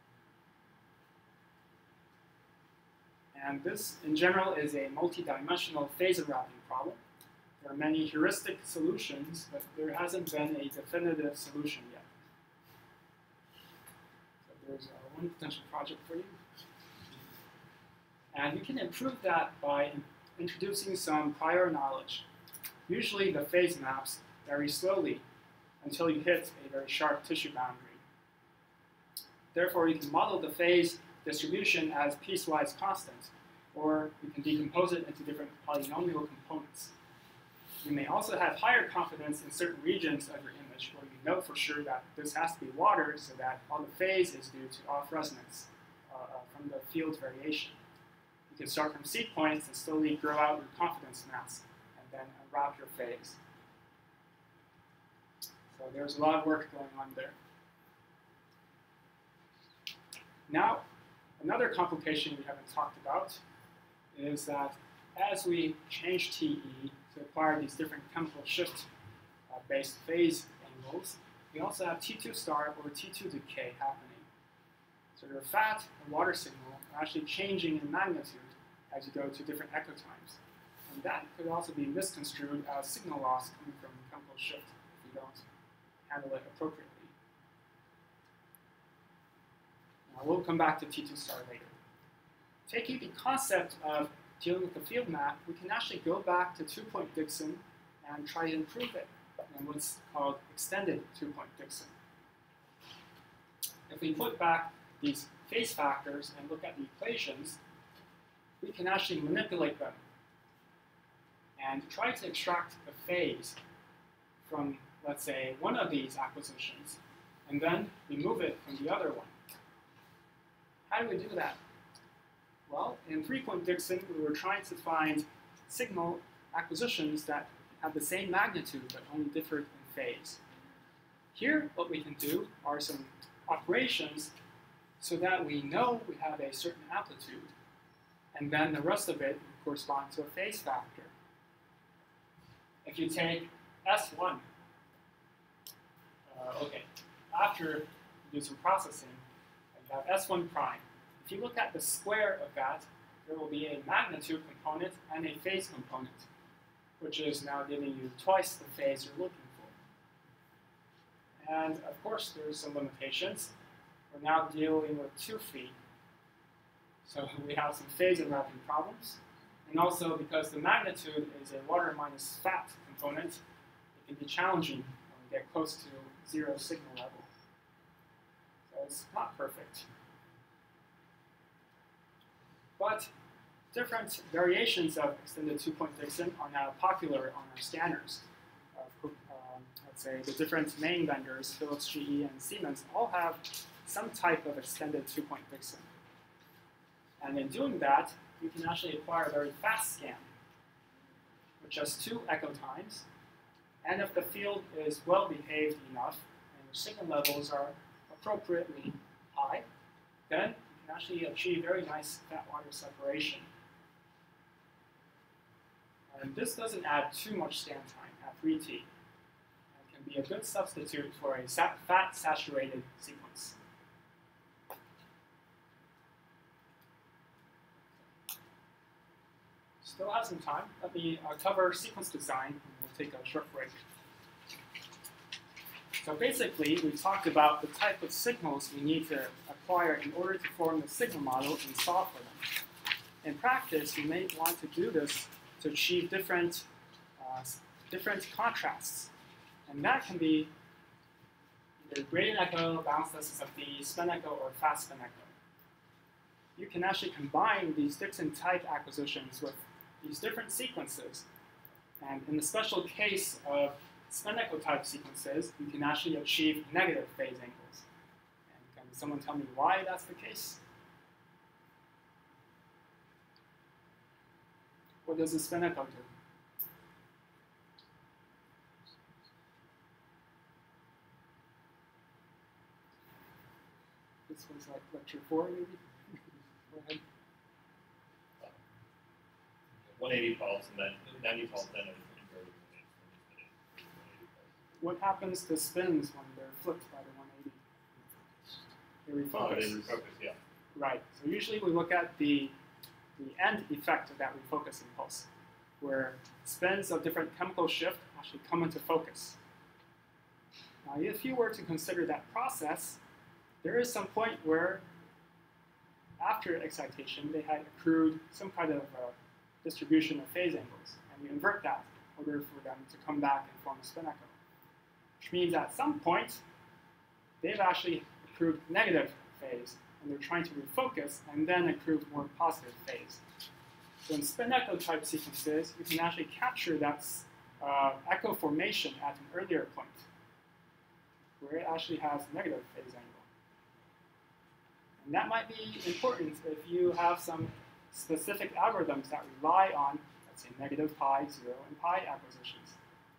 And this, in general, is a multi-dimensional phase wrapping problem. There are many heuristic solutions, but there hasn't been a definitive solution yet. So there's uh, one potential project for you. And you can improve that by introducing some prior knowledge. Usually the phase maps very slowly until you hit a very sharp tissue boundary. Therefore, you can model the phase distribution as piecewise constant, or you can decompose it into different polynomial components. You may also have higher confidence in certain regions of your image where you know for sure that this has to be water so that all the phase is due to off resonance uh, from the field variation. You can start from seed points and slowly grow out your confidence mass and then unwrap your phase. So there's a lot of work going on there. Now, another complication we haven't talked about is that as we change T E to acquire these different chemical shift-based uh, phase angles, we also have T two star or T two decay happening. So your fat and water signal are actually changing in magnitude as you go to different echo times. And that could also be misconstrued as signal loss coming from chemical shift if you don't handle it appropriately. Now we'll come back to T two star later. Taking the concept of dealing with the field map, we can actually go back to two-point Dixon and try to improve it in what's called extended two-point Dixon. If we put back these phase factors and look at the equations, we can actually manipulate them and try to extract the phase from, let's say, one of these acquisitions, and then remove it from the other one. How do we do that? Well, in three-point Dixon, we were trying to find signal acquisitions that have the same magnitude but only differed in phase. Here, what we can do are some operations so that we know we have a certain amplitude, and then the rest of it corresponds to a phase factor. If you take S one, uh, okay, after you do some processing, you have S one prime. If you look at the square of that, there will be a magnitude component and a phase component, which is now giving you twice the phase you're looking for. And of course, there's some limitations. We're now dealing with two phi. So we have some phase unwrapping problems. And also, because the magnitude is a water minus fat component, it can be challenging when we get close to zero signal level. So it's not perfect. But different variations of extended two-point Dixon are now popular on our scanners. Uh, um, let's say the different main vendors, Philips, G E, and Siemens, all have some type of extended two-point Dixon. And in doing that, you can actually acquire a very fast scan with just two echo times. And if the field is well behaved enough and your signal levels are appropriately high, then you can actually achieve very nice fat water separation. And this doesn't add too much scan time at three T. It can be a good substitute for a fat saturated sequence. Still have some time. Let me uh, cover sequence design, and we'll take a short break. So basically, we talked about the type of signals we need to acquire in order to form the signal model and solve for them. In practice, you may want to do this to achieve different, uh, different contrasts. And that can be either gradient echo, balanced S S F D, spin echo, or fast spin echo. You can actually combine these Dixon type acquisitions with these different sequences. And in the special case of spin echo type sequences, you can actually achieve negative phase angles. And can someone tell me why that's the case? What does the spin echo do? This was like lecture four, maybe? Go ahead. one eighty pulse and then ninety pulse, then an inverted What happens to spins when they're flipped by the one eighty? They refocus. Oh, they refocus, yeah. Right. So usually we look at the, the end effect of that refocusing pulse, where spins of different chemical shift actually come into focus. Now, if you were to consider that process, there is some point where, after excitation, they had accrued some kind of uh, distribution of phase angles, and you invert that in order for them to come back and form a spin echo. Which means at some point, they've actually accrued negative phase, and they're trying to refocus and then accrue more positive phase. So in spin echo type sequences, you can actually capture that uh, echo formation at an earlier point, where it actually has negative phase angle. And that might be important if you have some specific algorithms that rely on, let's say, negative pi, zero, and pi acquisitions.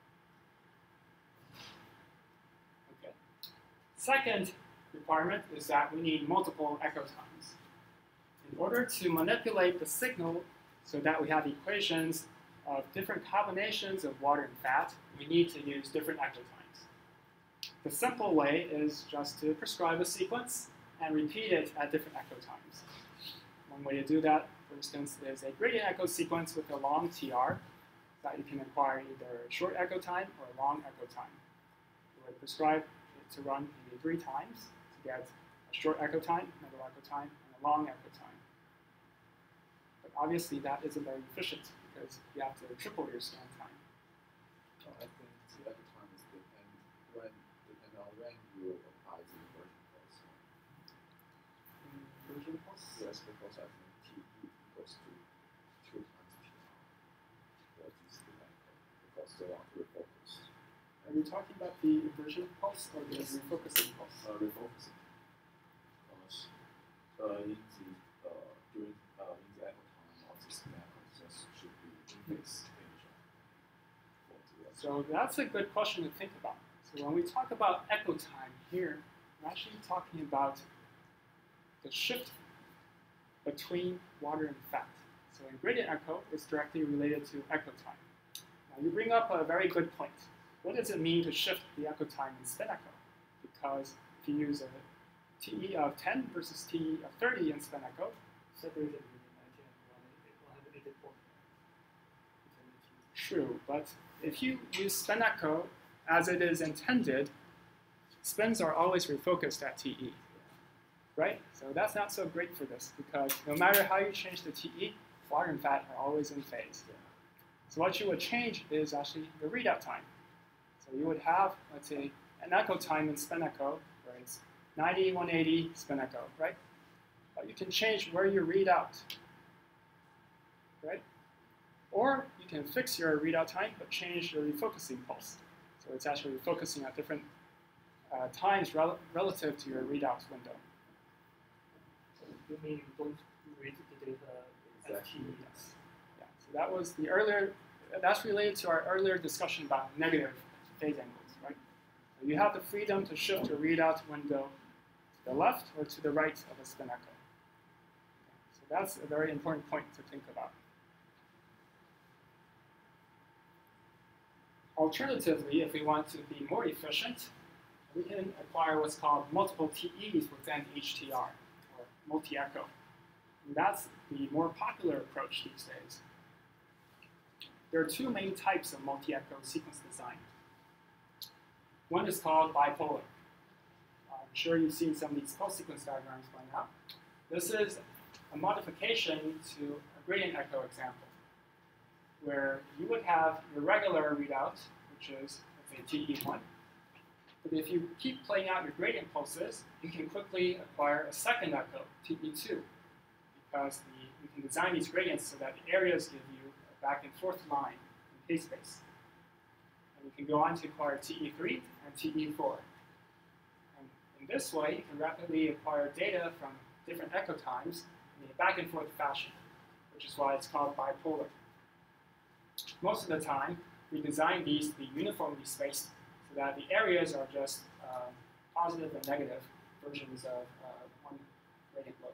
Okay. Second requirement is that we need multiple echo times. In order to manipulate the signal so that we have equations of different combinations of water and fat, we need to use different echo times. The simple way is just to prescribe a sequence and repeat it at different echo times. One way to do that, for instance, is a gradient echo sequence with a long T R that you can acquire either a short echo time or a long echo time. You would prescribe it to run maybe three times to get a short echo time, middle echo time, and a long echo time. But obviously that isn't very efficient because you have to triple your scan time. Oh, I think the echo time is depend when depend on when you apply the inversion pulse. Inversion pulse? Yes, because I think T E equals to two times T R for this echo because they are refocused. Are you talking about the inversion pulse or the Yes. refocusing pulse? Uh, refocusing. Because uh, in the uh, during uh, in the echo time of this echo just should be in phase danger for the So that's a good question to think about. So when we talk about echo time here, we're actually talking about the shift between water and fat. So in gradient echo, it's directly related to echo time. Now you bring up a very good point. What does it mean to shift the echo time in spin echo? Because if you use a T E of ten versus T E of thirty in spin echo, Separated between nineteen and one hundred eighty-four. true, but if you use spin echo as it is intended, spins are always refocused at T E, right? So that's not so great for this because no matter how you change the T E, water and fat are always in phase. So what you would change is actually the readout time. So you would have, let's say, an echo time in spin echo where it's ninety, one eighty spin echo, right? But you can change where you read out, right? Or you can fix your readout time but change your refocusing pulse. So So it's actually focusing on different uh, times rel relative to your readout window. You mean you don't read the data as Exactly. T? Yes. Yeah. So that was the earlier. That's related to our earlier discussion about negative phase angles, right? So you have the freedom to shift your readout window to the left or to the right of a spin echo. So that's a very important point to think about. Alternatively, if we want to be more efficient, we can acquire what's called multiple T Es within H T R, or multi-echo. And that's the more popular approach these days. There are two main types of multi-echo sequence design. One is called bipolar. I'm sure you've seen some of these post-sequence diagrams by now. This is a modification to a gradient echo example, where you would have your regular readout, which is, let's say, T E one. But if you keep playing out your gradient pulses, you can quickly acquire a second echo, T E two, because the, you can design these gradients so that the areas give you a back and forth line in K-space. And you can go on to acquire T E three and T E four. And in this way, you can rapidly acquire data from different echo times in a back and forth fashion, which is why it's called bipolar. Most of the time, we design these to be uniformly spaced so that the areas are just uh, positive and negative versions of uh, one gradient load.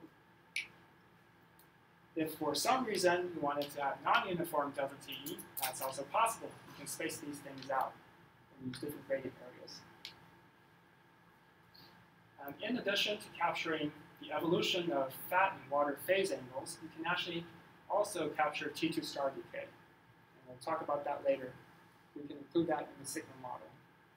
If for some reason you wanted to have non-uniform delta T E, that's also possible. You can space these things out in these different gradient areas. Um, in addition to capturing the evolution of fat and water phase angles, you can actually also capture T two star decay. And we'll talk about that later. We can include that in the signal model.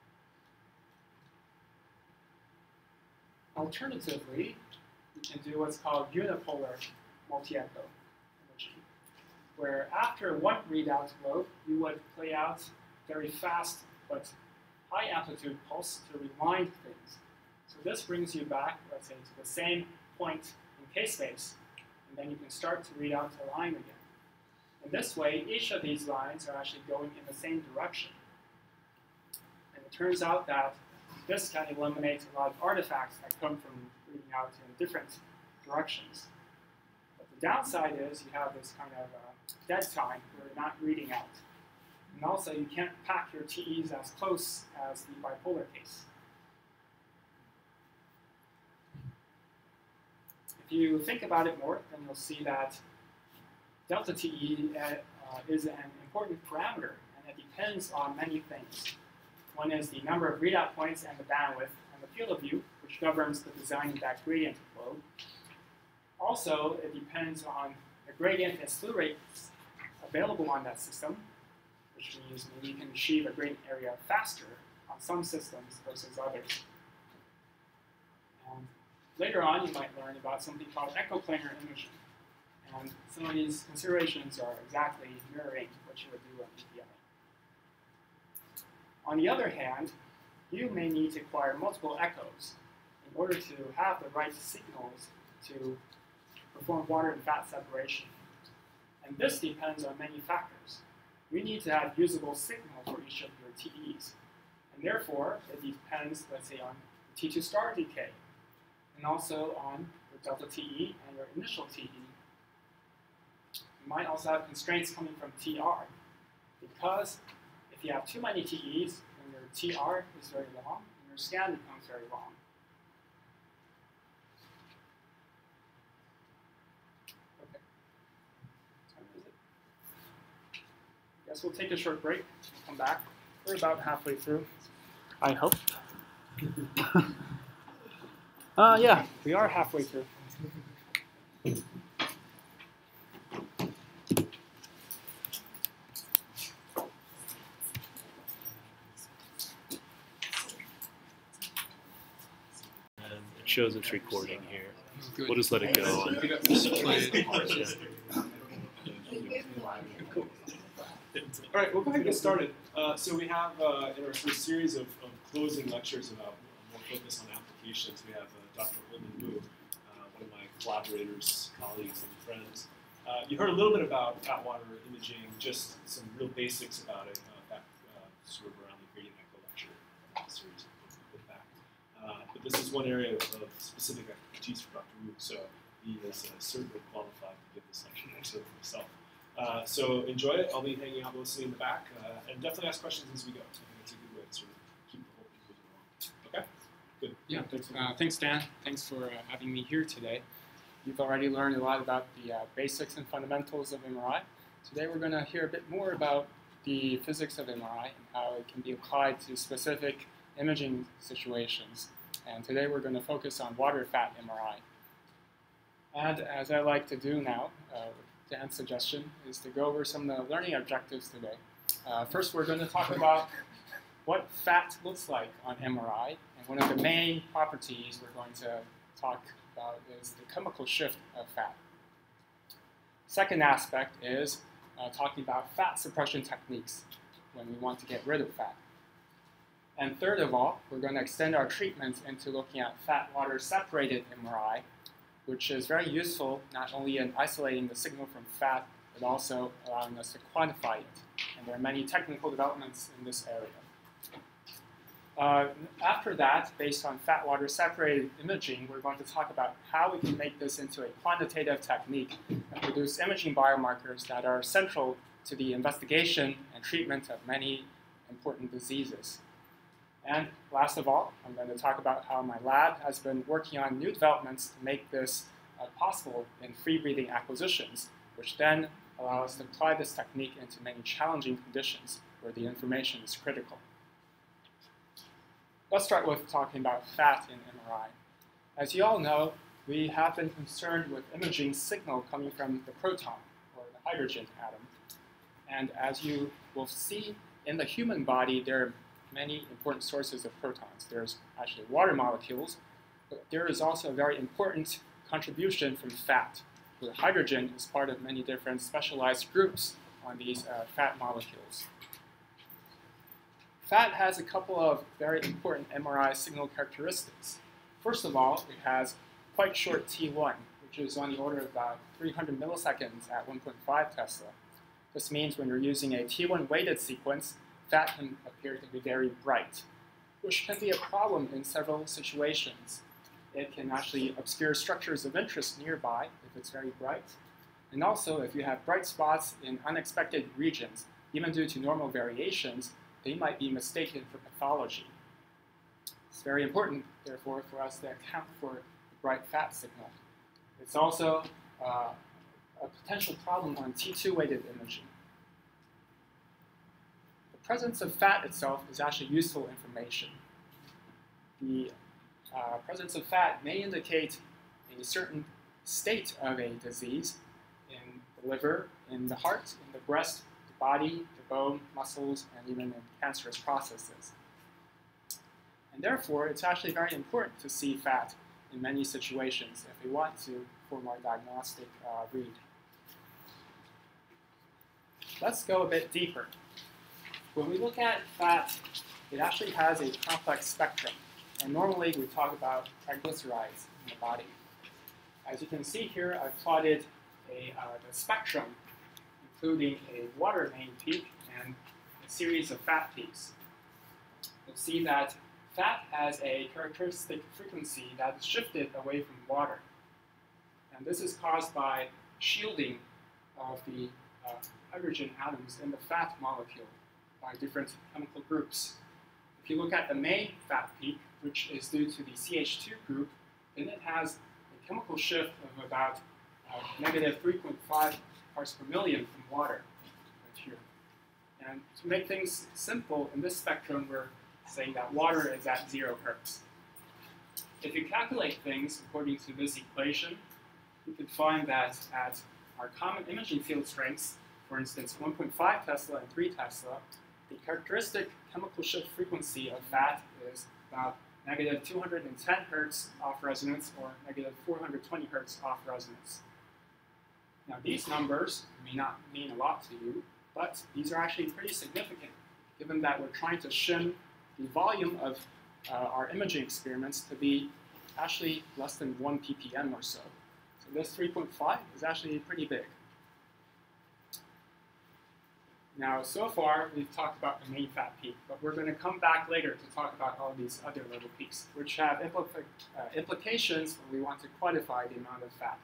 Alternatively, you can do what's called unipolar multi-echo imaging, where after one readout load, you would play out very fast but high amplitude pulse to rewind things. So this brings you back, let's say, to the same point in K-space, and then you can start to read out a line again. In this way, each of these lines are actually going in the same direction. And it turns out that this can eliminate a lot of artifacts that come from reading out in different directions. But the downside is you have this kind of uh, dead time where you're not reading out. And also, you can't pack your T Es as close as the bipolar case. If you think about it more, then you'll see that delta T E uh, is an important parameter, and it depends on many things. One is the number of readout points and the bandwidth and the field of view, which governs the design of that gradient flow. Also, it depends on the gradient and slew rates available on that system, which means maybe you can achieve a gradient area faster on some systems versus others. And later on, you might learn about something called echoplanar imaging. And some of these considerations are exactly mirroring what you would do on E P I. On the other hand, you may need to acquire multiple echoes in order to have the right signals to perform water and fat separation. And this depends on many factors. You need to have usable signal for each of your T Es. And therefore, it depends, let's say, on T two star decay, and also on your delta T E and your initial T E. You might also have constraints coming from T R, because if you have too many T Es, then your T R is very long, and your scan becomes very long. Okay. What time is it? I guess we'll take a short break. We'll come back. We're about halfway through, I hope. Uh, yeah, we are halfway through. It shows it's recording here. Good. We'll just let it go. And Just play it. All right, we'll go ahead and get started. Uh, so we have uh, in our sort of series of, of closing lectures about more focus on applications, we have uh, Doctor Holman Wu, uh, one of my collaborators, colleagues, and friends. Uh, you heard a little bit about Atwater imaging, just some real basics about it uh, back uh, sort of around the gradient echo this is one area of, of specific expertise for Doctor Wu, so he is uh, certainly qualified to give this lecture more so than myself. Uh, so enjoy it. I'll be hanging out mostly in the back, uh, and definitely ask questions as we go. So I think it's a good way to sort of keep the whole thing moving along. Okay? Good. Yeah, Thanks. uh, thanks, Dan. Thanks for uh, having me here today. You've already learned a lot about the uh, basics and fundamentals of M R I. Today we're going to hear a bit more about the physics of M R I and how it can be applied to specific imaging situations. And today we're going to focus on water-fat M R I. And as I like to do now, uh, Dan's suggestion is to go over some of the learning objectives today. Uh, first, we're going to talk about what fat looks like on M R I. And one of the main properties we're going to talk about is the chemical shift of fat. Second aspect is uh, talking about fat suppression techniques when we want to get rid of fat. And third of all, we're going to extend our treatment into looking at fat-water separated M R I, which is very useful not only in isolating the signal from fat, but also allowing us to quantify it. And there are many technical developments in this area. Uh, after that, based on fat-water separated imaging, we're going to talk about how we can make this into a quantitative technique and produce imaging biomarkers that are central to the investigation and treatment of many important diseases. And last of all, I'm going to talk about how my lab has been working on new developments to make this uh, possible in free-breathing acquisitions, which then allow us to apply this technique into many challenging conditions where the information is critical. Let's start with talking about fat in M R I. As you all know, we have been concerned with imaging signal coming from the proton, or the hydrogen atom. And as you will see in the human body, there are many important sources of protons. There's actually water molecules, but there is also a very important contribution from fat, where hydrogen is part of many different specialized groups on these uh, fat molecules. Fat has a couple of very important M R I signal characteristics. First of all, it has quite short T one, which is on the order of about three hundred milliseconds at one point five Tesla. This means when you're using a T one weighted sequence, fat can appear to be very bright, which can be a problem in several situations. It can actually obscure structures of interest nearby if it's very bright. And also, if you have bright spots in unexpected regions, even due to normal variations, they might be mistaken for pathology. It's very important, therefore, for us to account for the bright fat signal. It's also uh, a potential problem on T two weighted imaging. The presence of fat itself is actually useful information. The uh, presence of fat may indicate a certain state of a disease in the liver, in the heart, in the breast, the body, the bone, muscles, and even in cancerous processes. And therefore, it's actually very important to see fat in many situations if we want to form our diagnostic uh, read. Let's go a bit deeper. When we look at fat, it actually has a complex spectrum. And normally we talk about triglycerides in the body. As you can see here, I've plotted a, uh, the spectrum, including a water main peak and a series of fat peaks. You'll see that fat has a characteristic frequency that is shifted away from water. And this is caused by shielding of the uh, hydrogen atoms in the fat molecule by different chemical groups. If you look at the main fat peak, which is due to the C H two group, then it has a chemical shift of about uh, negative three point five parts per million from water right here. And to make things simple, in this spectrum, we're saying that water is at zero hertz. If you calculate things according to this equation, you can find that at our common imaging field strengths, for instance, one point five Tesla and three Tesla, the characteristic chemical shift frequency of fat is about negative two hundred ten hertz off resonance or negative four hundred twenty hertz off resonance. Now these numbers may not mean a lot to you, but these are actually pretty significant, given that we're trying to shim the volume of uh, our imaging experiments to be actually less than one ppm or so. So this three point five is actually pretty big. Now, so far, we've talked about the main fat peak, but we're going to come back later to talk about all these other little peaks, which have impl uh, implications when we want to quantify the amount of fat.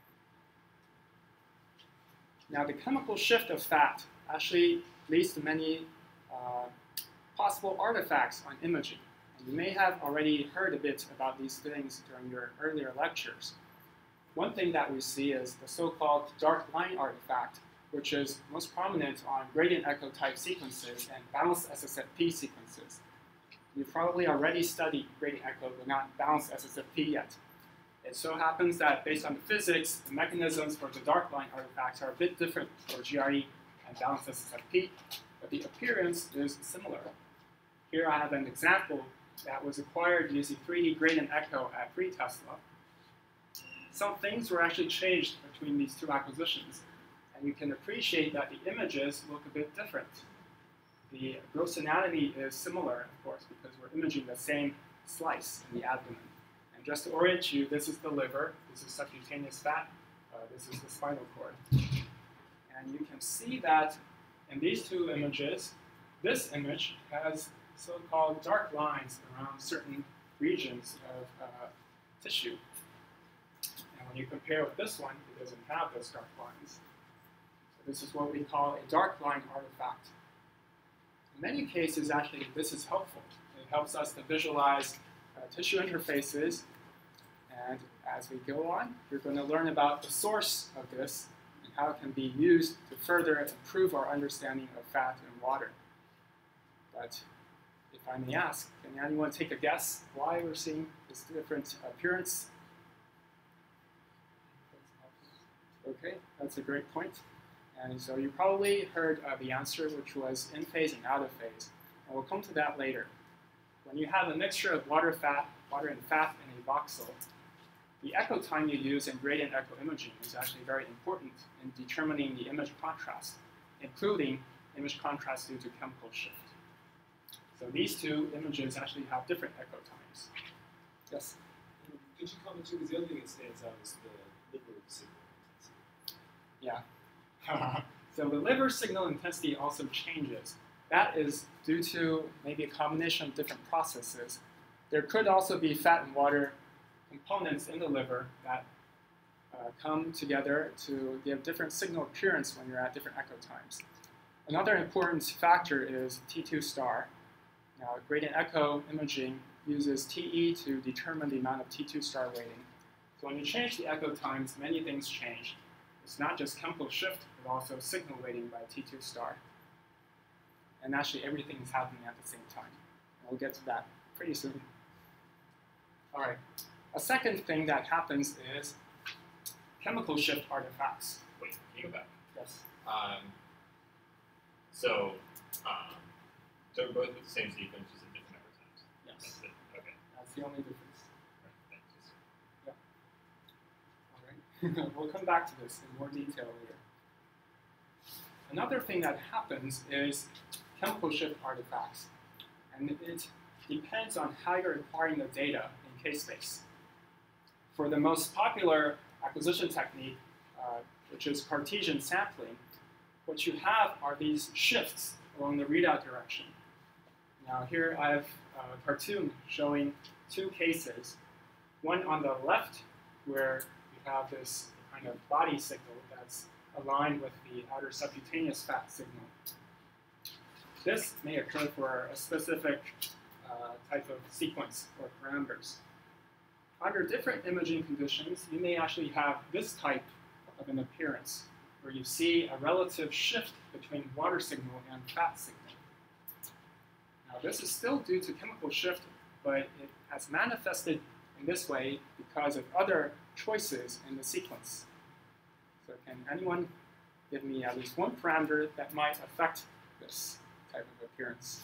Now, the chemical shift of fat actually leads to many uh, possible artifacts on imaging. And you may have already heard a bit about these things during your earlier lectures. One thing that we see is the so-called dark line artifact, which is most prominent on gradient echo type sequences and balanced S S F P sequences. You've probably already studied gradient echo, but not balanced S S F P yet. It so happens that based on the physics, the mechanisms for the dark line artifacts are a bit different for G R E and balanced S S F P, but the appearance is similar. Here I have an example that was acquired using three D gradient echo at three Tesla. Some things were actually changed between these two acquisitions, and you can appreciate that the images look a bit different. The gross anatomy is similar, of course, because we're imaging the same slice in the abdomen. And just to orient you, this is the liver, this is subcutaneous fat, uh, this is the spinal cord. And you can see that in these two images, this image has so-called dark lines around certain regions of uh, tissue. And when you compare with this one, it doesn't have those dark lines. So this is what we call a dark line artifact. In many cases, actually, this is helpful. It helps us to visualize uh, tissue interfaces. And as we go on, you're going to learn about the source of this and how it can be used to further improve our understanding of fat and water. But if I may ask, can anyone take a guess why we're seeing this different appearance? Okay, that's a great point. And so you probably heard uh, the answer, which was in phase and out of phase. And we'll come to that later. When you have a mixture of water, fat, water and fat in a voxel, the echo time you use in gradient echo imaging is actually very important in determining the image contrast, including image contrast due to chemical shift. So these two images actually have different echo times. Yes? Could you comment too, because the other thing that stands out is the liver signal intensity. Yeah. So the liver signal intensity also changes. That is due to maybe a combination of different processes. There could also be fat and water components in the liver that uh, come together to give different signal appearance when you're at different echo times. Another important factor is T two star. Now, gradient echo imaging uses T E to determine the amount of T two star weighting. So when you change the echo times, many things change. It's not just chemical shift, but also signal weighting by T two star. And actually, everything is happening at the same time. And we'll get to that pretty soon. All right. A second thing that happens is chemical shift artifacts. Wait, can you go back? Yes. Um, so, um, so we're both with the same sequence, just at different echo times. Yes. That's it. Okay. That's the only difference. Right. Thanks. All right. We'll come back to this in more detail later. Another thing that happens is chemical shift artifacts. And it depends on how you're acquiring the data in K-space. For the most popular acquisition technique, uh, which is Cartesian sampling, what you have are these shifts along the readout direction. Now here I have a cartoon showing two cases. One on the left, where you have this kind of body signal that's aligned with the outer subcutaneous fat signal. This may occur for a specific uh, type of sequence or parameters. Under different imaging conditions, you may actually have this type of an appearance, where you see a relative shift between water signal and fat signal. Now, this is still due to chemical shift, but it has manifested in this way because of other choices in the sequence. So can anyone give me at least one parameter that might affect this type of appearance?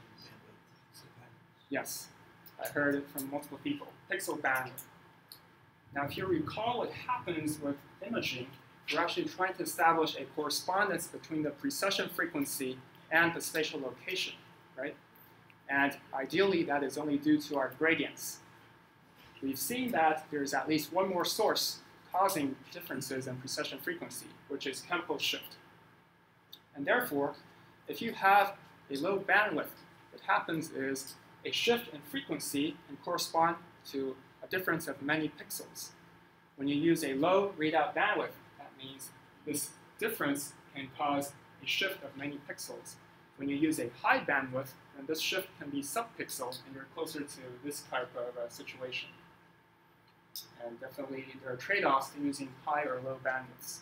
Yes, I heard it from multiple people. Pixel bandwidth. Now, if you recall what happens with imaging, we're actually trying to establish a correspondence between the precession frequency and the spatial location, right? And ideally, that is only due to our gradients. We've seen that there's at least one more source causing differences in precession frequency, which is chemical shift. And therefore, if you have a low bandwidth, what happens is a shift in frequency can correspond to a difference of many pixels. When you use a low readout bandwidth, that means this difference can cause a shift of many pixels. When you use a high bandwidth, then this shift can be sub-pixel, and you're closer to this type of uh, situation. And definitely, there are trade-offs to using high or low bandwidths.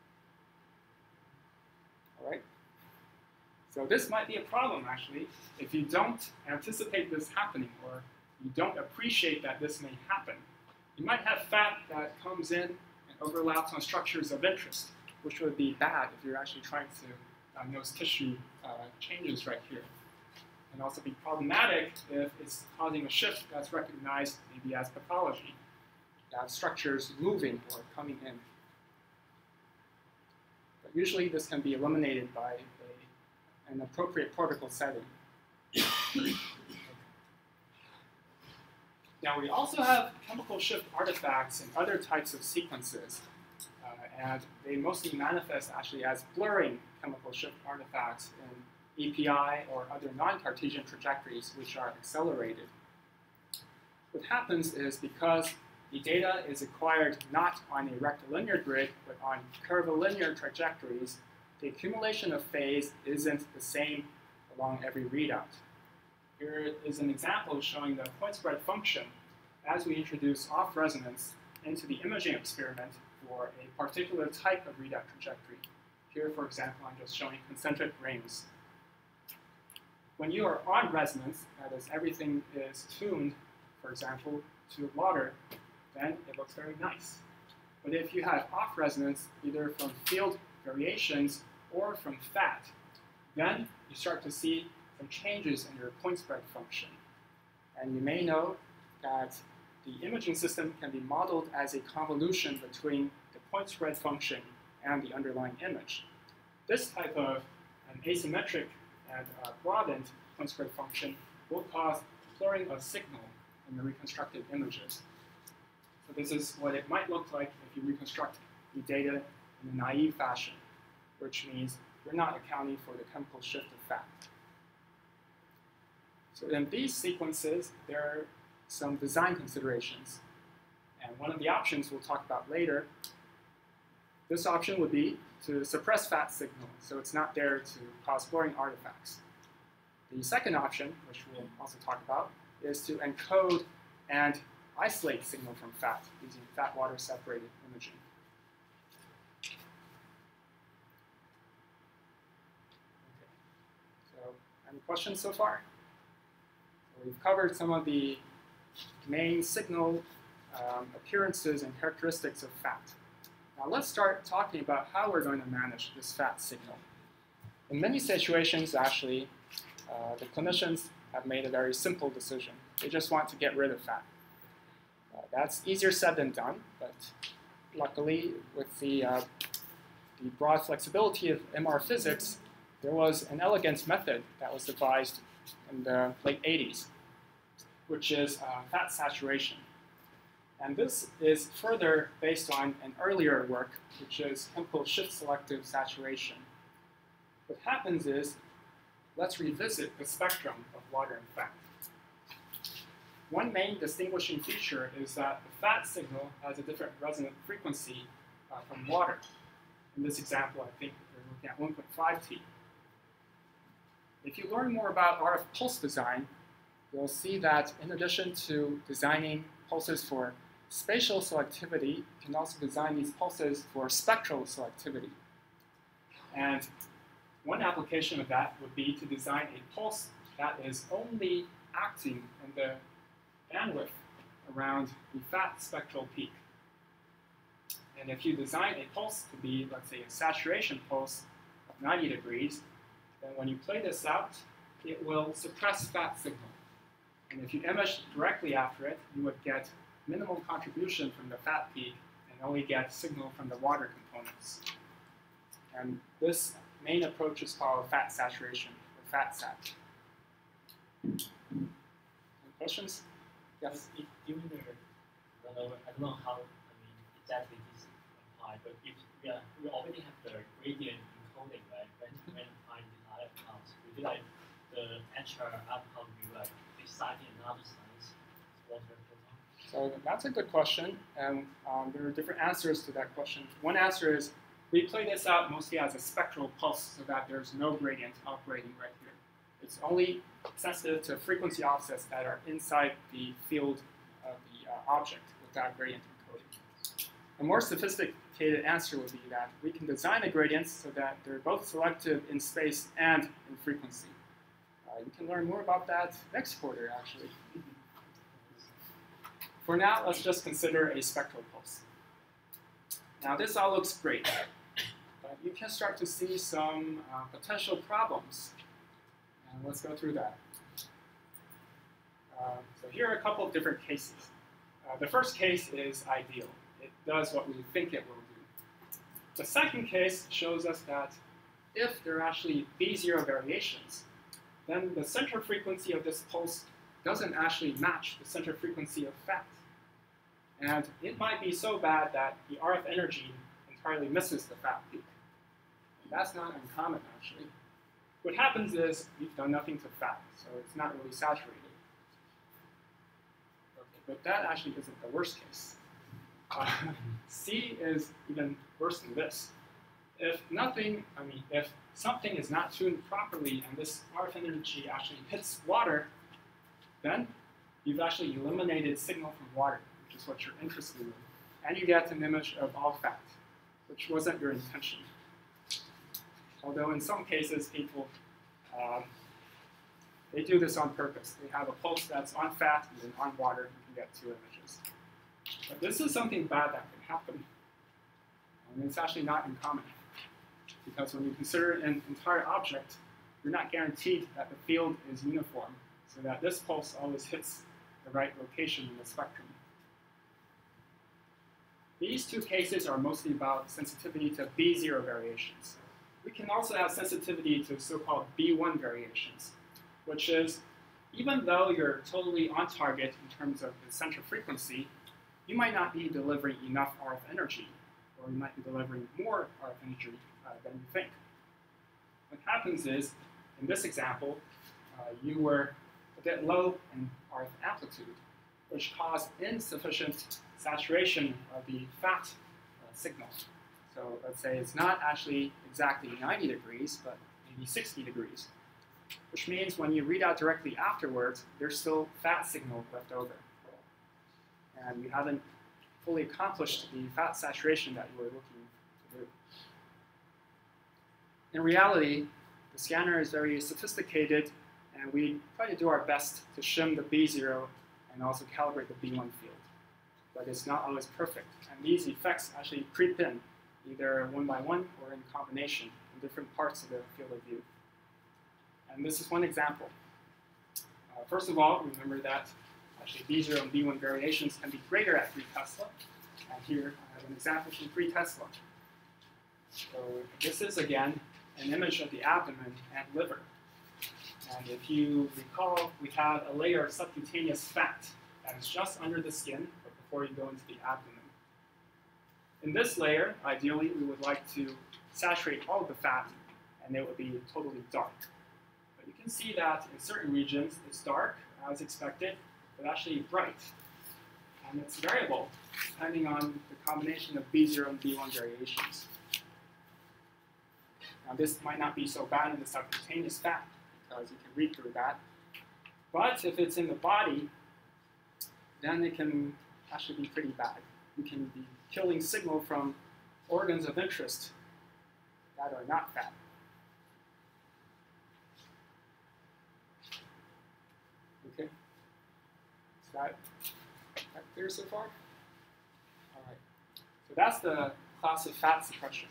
All right. So this might be a problem, actually, if you don't anticipate this happening, or you don't appreciate that this may happen. You might have fat that comes in and overlaps on structures of interest, which would be bad if you're actually trying to diagnose tissue uh, changes right here. And also be problematic if it's causing a shift that's recognized maybe as pathology. You have structures moving or coming in. But usually this can be eliminated by a, an appropriate particle setting. Now we also have chemical shift artifacts in other types of sequences. Uh, and they mostly manifest actually as blurring chemical shift artifacts in E P I or other non-Cartesian trajectories which are accelerated. What happens is because the data is acquired not on a rectilinear grid, but on curvilinear trajectories, the accumulation of phase isn't the same along every readout. Here is an example showing the point spread function as we introduce off resonance into the imaging experiment for a particular type of readout trajectory. Here, for example, I'm just showing concentric rings. When you are on resonance, that is, everything is tuned, for example, to water, then it looks very nice. But if you have off resonance, either from field variations or from fat, then you start to see some changes in your point spread function. And you may know that the imaging system can be modeled as a convolution between the point spread function and the underlying image. This type of an asymmetric and uh, broadened point spread function will cause blurring of signal in the reconstructed images. So this is what it might look like if you reconstruct the data in a naive fashion, which means you're not accounting for the chemical shift of fat. So in these sequences, there are some design considerations. And one of the options we'll talk about later, this option would be to suppress fat signal, so it's not there to cause blurring artifacts. The second option, which we'll also talk about, is to encode and isolate signal from fat using fat-water separated imaging. Okay. So, any questions so far? So we've covered some of the main signal um, appearances and characteristics of fat. Now let's start talking about how we're going to manage this fat signal. In many situations, actually, uh, the clinicians have made a very simple decision. They just want to get rid of fat. Uh, that's easier said than done, but luckily, with the, uh, the broad flexibility of M R physics, there was an elegant method that was devised in the late eighties, which is uh, fat saturation. And this is further based on an earlier work, which is chemical shift selective saturation. What happens is, let's revisit the spectrum of water and fat. One main distinguishing feature is that the fat signal has a different resonant frequency uh, from water. In this example, I think we're looking at one point five T. If you learn more about R F pulse design, you'll see that in addition to designing pulses for spatial selectivity, you can also design these pulses for spectral selectivity. And one application of that would be to design a pulse that is only acting in the bandwidth around the fat spectral peak. And if you design a pulse to be, let's say, a saturation pulse of ninety degrees, then when you play this out, it will suppress fat signal. And if you image directly after it, you would get minimal contribution from the fat peak and only get signal from the water components. And this main approach is called fat saturation, or fat sat. Any questions? Yes? If given the, I don't know, I don't know how, I mean, exactly this apply, but if we, are, we already have the gradient encoding, right, when, when find the other Would you like the actual outcome be like exciting another size water photon? So that's a good question, and um, there are different answers to that question. One answer is we play this out mostly as a spectral pulse so that there's no gradient operating right here. It's only sensitive to frequency offsets that are inside the field of the uh, object without gradient encoding. A more sophisticated answer would be that we can design the gradients so that they're both selective in space and in frequency. Uh, you can learn more about that next quarter, actually. For now, let's just consider a spectral pulse. Now, this all looks great, but you can start to see some uh, potential problems. And let's go through that. Uh, so here are a couple of different cases. Uh, the first case is ideal. It does what we think it will do. The second case shows us that if there are actually B zero variations, then the center frequency of this pulse doesn't actually match the center frequency of fat. And it might be so bad that the R F energy entirely misses the fat peak. And that's not uncommon, actually. What happens is we've done nothing to fat, so it's not really saturated. Okay, but that actually isn't the worst case. Uh, C is even worse than this. If nothing, I mean, if something is not tuned properly and this R F energy actually hits water, then you've actually eliminated signal from water, which is what you're interested in. And you get an image of all fat, which wasn't your intention. Although in some cases, people, um, they do this on purpose. They have a pulse that's on fat and then on water, you can get two images. But this is something bad that can happen. And it's actually not uncommon. Because when you consider an entire object, you're not guaranteed that the field is uniform, so that this pulse always hits the right location in the spectrum. These two cases are mostly about sensitivity to B zero variations. We can also have sensitivity to so-called B one variations, which is even though you're totally on target in terms of the center frequency, you might not be delivering enough R F energy, or you might be delivering more R F energy uh, than you think. What happens is, in this example, uh, you were a bit low in R F amplitude, which caused insufficient saturation of the fat uh, signal. So let's say it's not actually exactly ninety degrees, but maybe sixty degrees, which means when you read out directly afterwards, there's still fat signal left over. And you haven't fully accomplished the fat saturation that you were looking to do. In reality, the scanner is very sophisticated, and we try to do our best to shim the B zero and also calibrate the B one field. But it's not always perfect, and these effects actually creep in, either one by one or in combination in different parts of the field of view. And this is one example. Uh, first of all, remember that actually B zero and B one variations can be greater at three Tesla. And here I have an example from three Tesla. So this is, again, an image of the abdomen and liver. And if you recall, we have a layer of subcutaneous fat that is just under the skin but before you go into the abdomen. In this layer, ideally, we would like to saturate all of the fat, and it would be totally dark. But you can see that in certain regions, it's dark, as expected, but actually bright. And it's variable, depending on the combination of B zero and B one variations. Now, this might not be so bad in the subcutaneous fat, because you can read through that. But if it's in the body, then it can actually be pretty bad. You can be killing signal from organs of interest that are not fat. Okay? Is that, that clear so far? All right. So that's the class of fat suppression.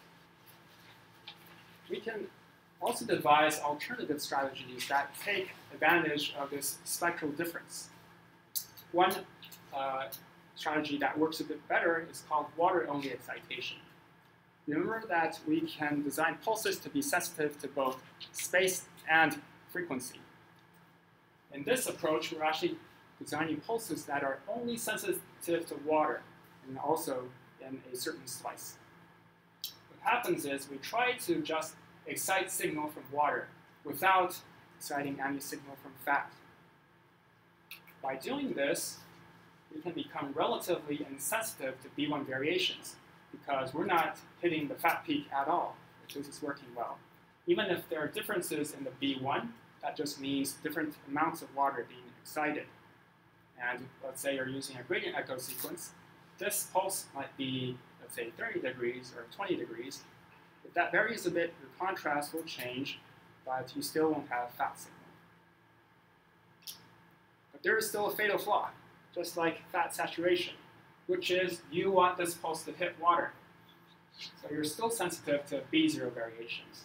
We can also devise alternative strategies that take advantage of this spectral difference. One uh, strategy that works a bit better is called water-only excitation. Remember that we can design pulses to be sensitive to both space and frequency. In this approach, we're actually designing pulses that are only sensitive to water and also in a certain slice. What happens is we try to just excite signal from water without exciting any signal from fat. By doing this, we can become relatively insensitive to B one variations because we're not hitting the fat peak at all, which is working well. Even if there are differences in the B one, that just means different amounts of water being excited. And let's say you're using a gradient echo sequence, this pulse might be, let's say, thirty degrees or twenty degrees. If that varies a bit, your contrast will change, but you still won't have fat signal. But there is still a fatal flaw, just like fat saturation, which is you want this pulse to hit water. So you're still sensitive to B zero variations.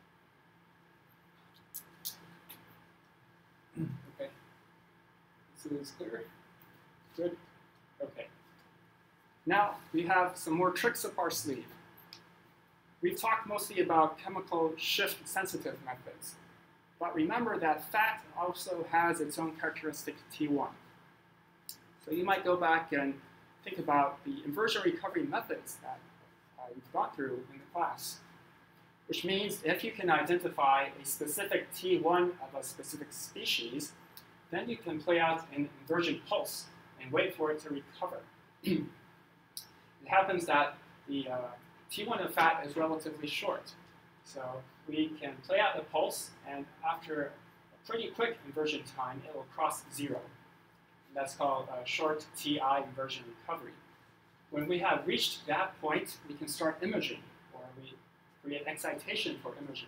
Okay, so this is clear? Good? Okay. Now we have some more tricks up our sleeve. We've talked mostly about chemical shift sensitive methods, but remember that fat also has its own characteristic T one. So you might go back and think about the inversion recovery methods that uh, you've gone through in the class, which means if you can identify a specific T one of a specific species, then you can play out an inversion pulse and wait for it to recover. It happens that the uh, T one of fat is relatively short, so we can play out the pulse, and after a pretty quick inversion time, it will cross zero. And that's called a short T I inversion recovery. When we have reached that point, we can start imaging, or we create excitation for imaging.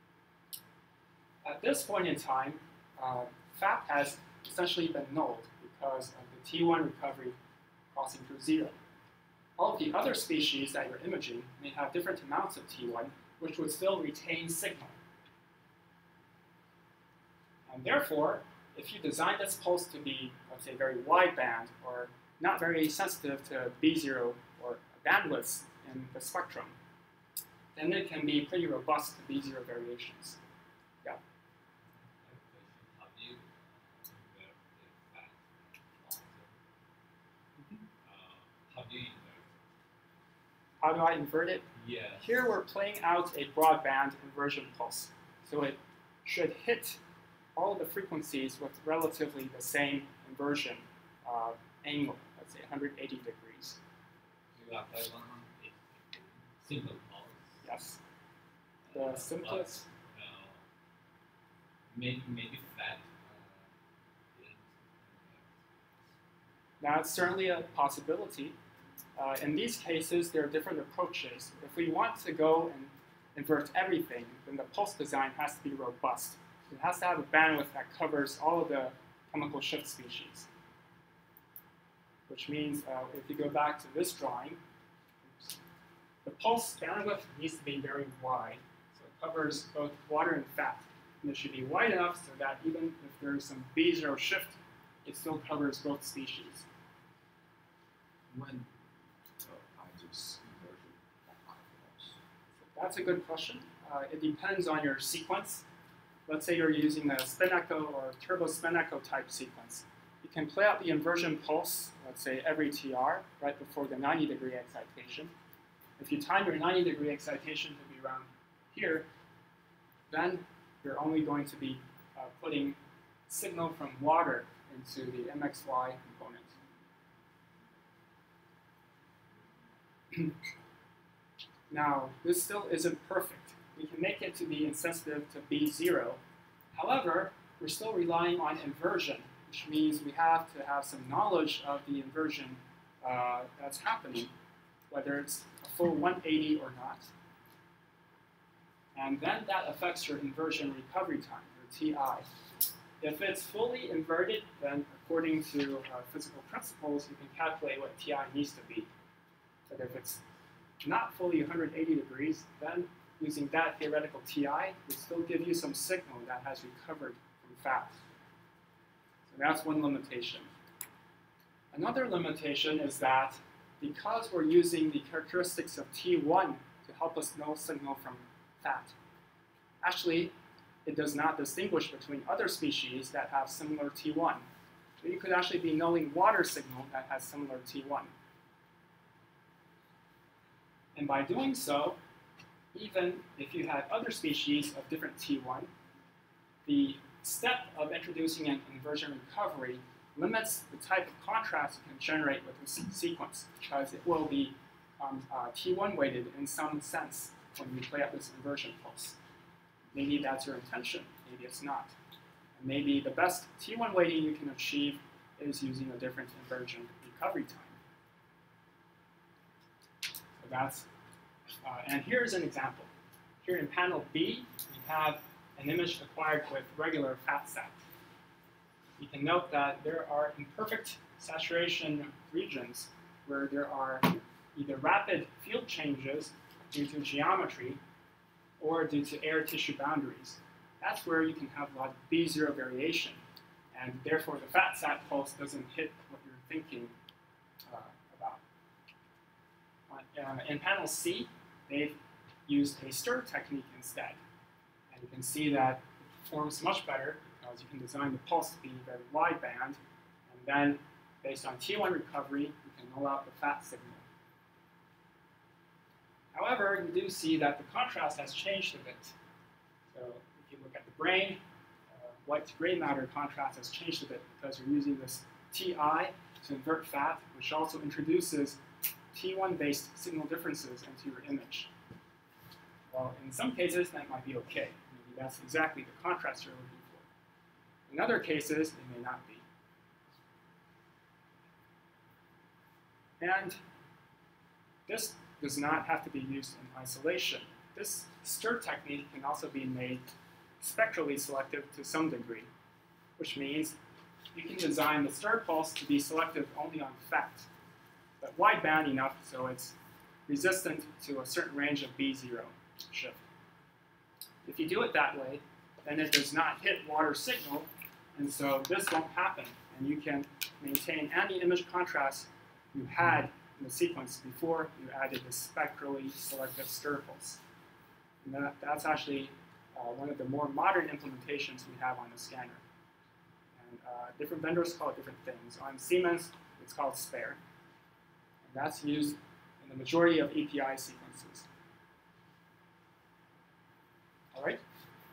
At this point in time, uh, fat has essentially been nulled because of the T one recovery crossing through zero. All of the other species that you're imaging may have different amounts of T one, which would still retain signal. And therefore, if you design this pulse to be, let's say, very wideband or not very sensitive to B zero or bandwidths in the spectrum, then it can be pretty robust to B zero variations. Yeah. How do you invert the fat also? Mm-hmm. uh, how do you invert? How do I invert it? Yeah. Here we're playing out a broadband inversion pulse. So it should hit all of the frequencies with relatively the same inversion uh, angle, let's say one hundred eighty degrees. You apply one hundred eighty simple pulse. Yes. The Uh, simplest. But, uh, maybe maybe fat. Uh, didn't invert. That's certainly a possibility. Uh, in these cases, there are different approaches. If we want to go and invert everything, then the pulse design has to be robust. It has to have a bandwidth that covers all of the chemical shift species. Which means, uh, if you go back to this drawing, oops, the pulse bandwidth needs to be very wide. So it covers both water and fat. And it should be wide enough so that even if there's some B zero shift, it still covers both species. When uh, I just inversion of iPhones. That's a good question. Uh, it depends on your sequence. Let's say you're using a spin echo or turbo spin echo type sequence. You can play out the inversion pulse, let's say every T R, right before the ninety degree excitation. If you time your ninety degree excitation to be around here, then you're only going to be uh, putting signal from water into the M X Y component. Now, this still isn't perfect. We can make it to be insensitive to B zero. However, we're still relying on inversion, which means we have to have some knowledge of the inversion uh, that's happening, whether it's a full one eighty or not. And then that affects your inversion recovery time, your T I. If it's fully inverted, then according to uh, physical principles, you can calculate what T I needs to be. But if it's not fully one hundred eighty degrees, then using that theoretical T I would still give you some signal that has recovered from fat. So that's one limitation. Another limitation is that because we're using the characteristics of T one to help us know signal from fat, actually it does not distinguish between other species that have similar T one. So you could actually be knowing water signal that has similar T one. And by doing so, even if you had other species of different T one, the step of introducing an inversion recovery limits the type of contrast you can generate with this sequence, because it will be um, uh, T one weighted in some sense when you play out this inversion pulse. Maybe that's your intention, maybe it's not. And maybe the best T one weighting you can achieve is using a different inversion recovery time. So that's, uh, and here's an example. Here in panel B, we have an image acquired with regular FatSat. You can note that there are imperfect saturation regions where there are either rapid field changes due to geometry or due to air tissue boundaries. That's where you can have a lot of B zero variation, and therefore the FatSat pulse doesn't hit what you're thinking uh, about. Uh, in panel C, they've used a stir technique instead, and you can see that it performs much better because you can design the pulse to be very wideband, and then based on T one recovery, you can null out the fat signal. However, you do see that the contrast has changed a bit. So if you look at the brain, uh, white to gray matter contrast has changed a bit because you're using this T I to invert fat, which also introduces T one-based signal differences into your image. Well, in some cases, that might be okay. Maybe that's exactly the contrast you're looking for. In other cases, it may not be. And this does not have to be used in isolation. This stir technique can also be made spectrally selective to some degree, which means you can design the stir pulse to be selective only on fat, but wideband enough so it's resistant to a certain range of B zero shift. If you do it that way, then it does not hit water signal, and so this won't happen, and you can maintain any image contrast you had in the sequence before you added the spectrally selective stir pulse. And that, that's actually uh, one of the more modern implementations we have on the scanner. And uh, different vendors call it different things. On Siemens, it's called SPARE. And that's used in the majority of A P I sequences. All right?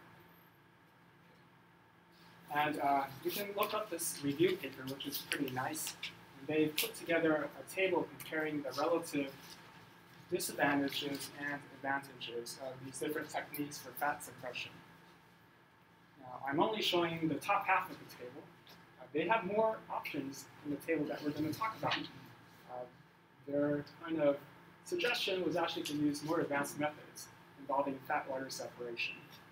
And uh, you can look up this review paper, which is pretty nice. They've put together a table comparing the relative disadvantages and advantages of these different techniques for fat suppression. Now, I'm only showing the top half of the table. Uh, they have more options in the table that we're going to talk about. Uh, their kind of suggestion was actually to use more advanced methods involving fat-water separation.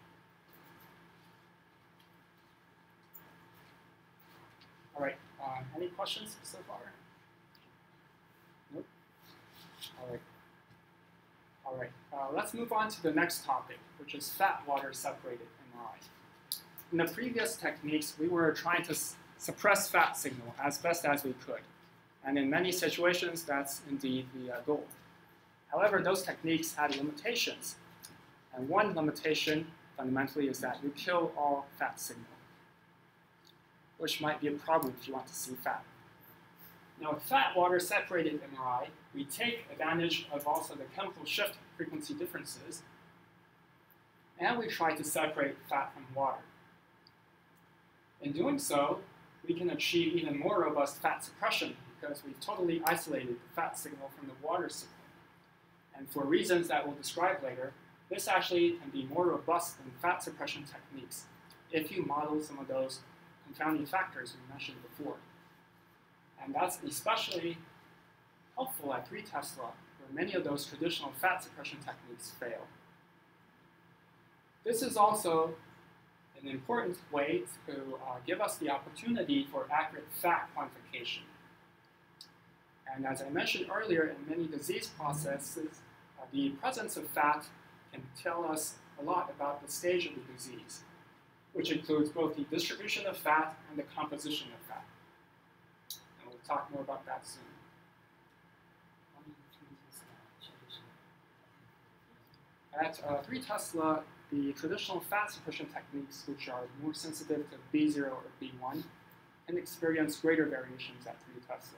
All right, uh, any questions so far? Nope. All right. All right, uh, let's move on to the next topic, which is fat-water separated M R I. In the previous techniques, we were trying to suppress fat signal as best as we could. And in many situations, that's indeed the uh, goal. However, those techniques had limitations. And one limitation, fundamentally, is that you kill all fat signal, which might be a problem if you want to see fat. Now, with fat-water separated M R I, we take advantage of also the chemical shift frequency differences, and we try to separate fat from water. In doing so, we can achieve even more robust fat suppression because we've totally isolated the fat signal from the water signal. And for reasons that we'll describe later, this actually can be more robust than fat suppression techniques if you model some of those confounding factors we mentioned before. And that's especially helpful at three Tesla, where many of those traditional fat suppression techniques fail. This is also an important way to uh, give us the opportunity for accurate fat quantification. And as I mentioned earlier, in many disease processes, uh, the presence of fat can tell us a lot about the stage of the disease, which includes both the distribution of fat and the composition of fat. And we'll talk more about that soon. At uh, three Tesla, the traditional fat suppression techniques, which are more sensitive to B zero or B one, can experience greater variations at three Tesla.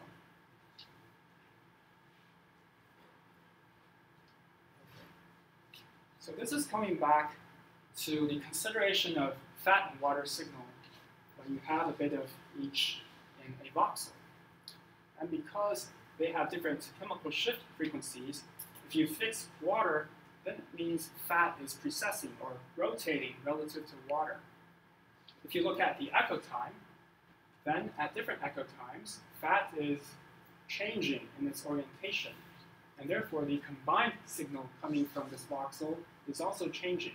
So this is coming back to the consideration of fat and water signal when you have a bit of each in a voxel. And because they have different chemical shift frequencies, if you fix water, then it means fat is precessing or rotating relative to water. If you look at the echo time, then at different echo times, fat is changing in its orientation, and therefore the combined signal coming from this voxel is also changing.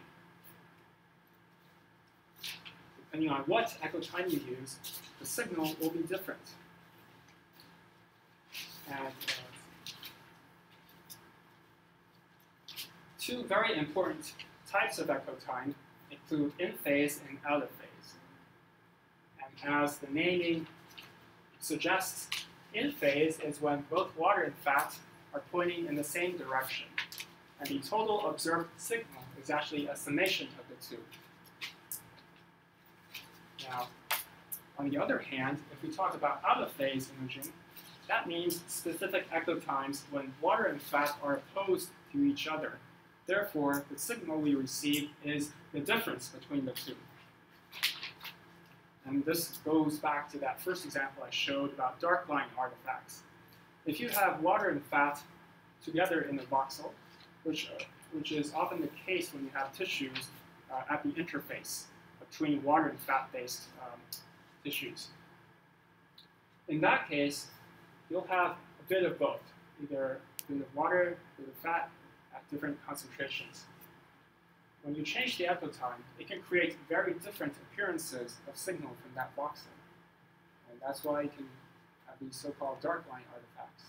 Depending on what echo time you use, the signal will be different. And uh, two very important types of echo time include in phase and out of phase. And as the naming suggests, in phase is when both water and fat are pointing in the same direction. And the total observed signal is actually a summation of the two. Now, on the other hand, if we talk about out of phase imaging, that means specific echo times when water and fat are opposed to each other. Therefore, the signal we receive is the difference between the two. And this goes back to that first example I showed about dark line artifacts. If you have water and fat together in a voxel, which, uh, which is often the case when you have tissues uh, at the interface between water and fat-based um, tissues. In that case, you'll have a bit of both, either a bit of water, a bit of fat at different concentrations. When you change the echo time, it can create very different appearances of signal from that voxel. And that's why you can have these so-called dark line artifacts.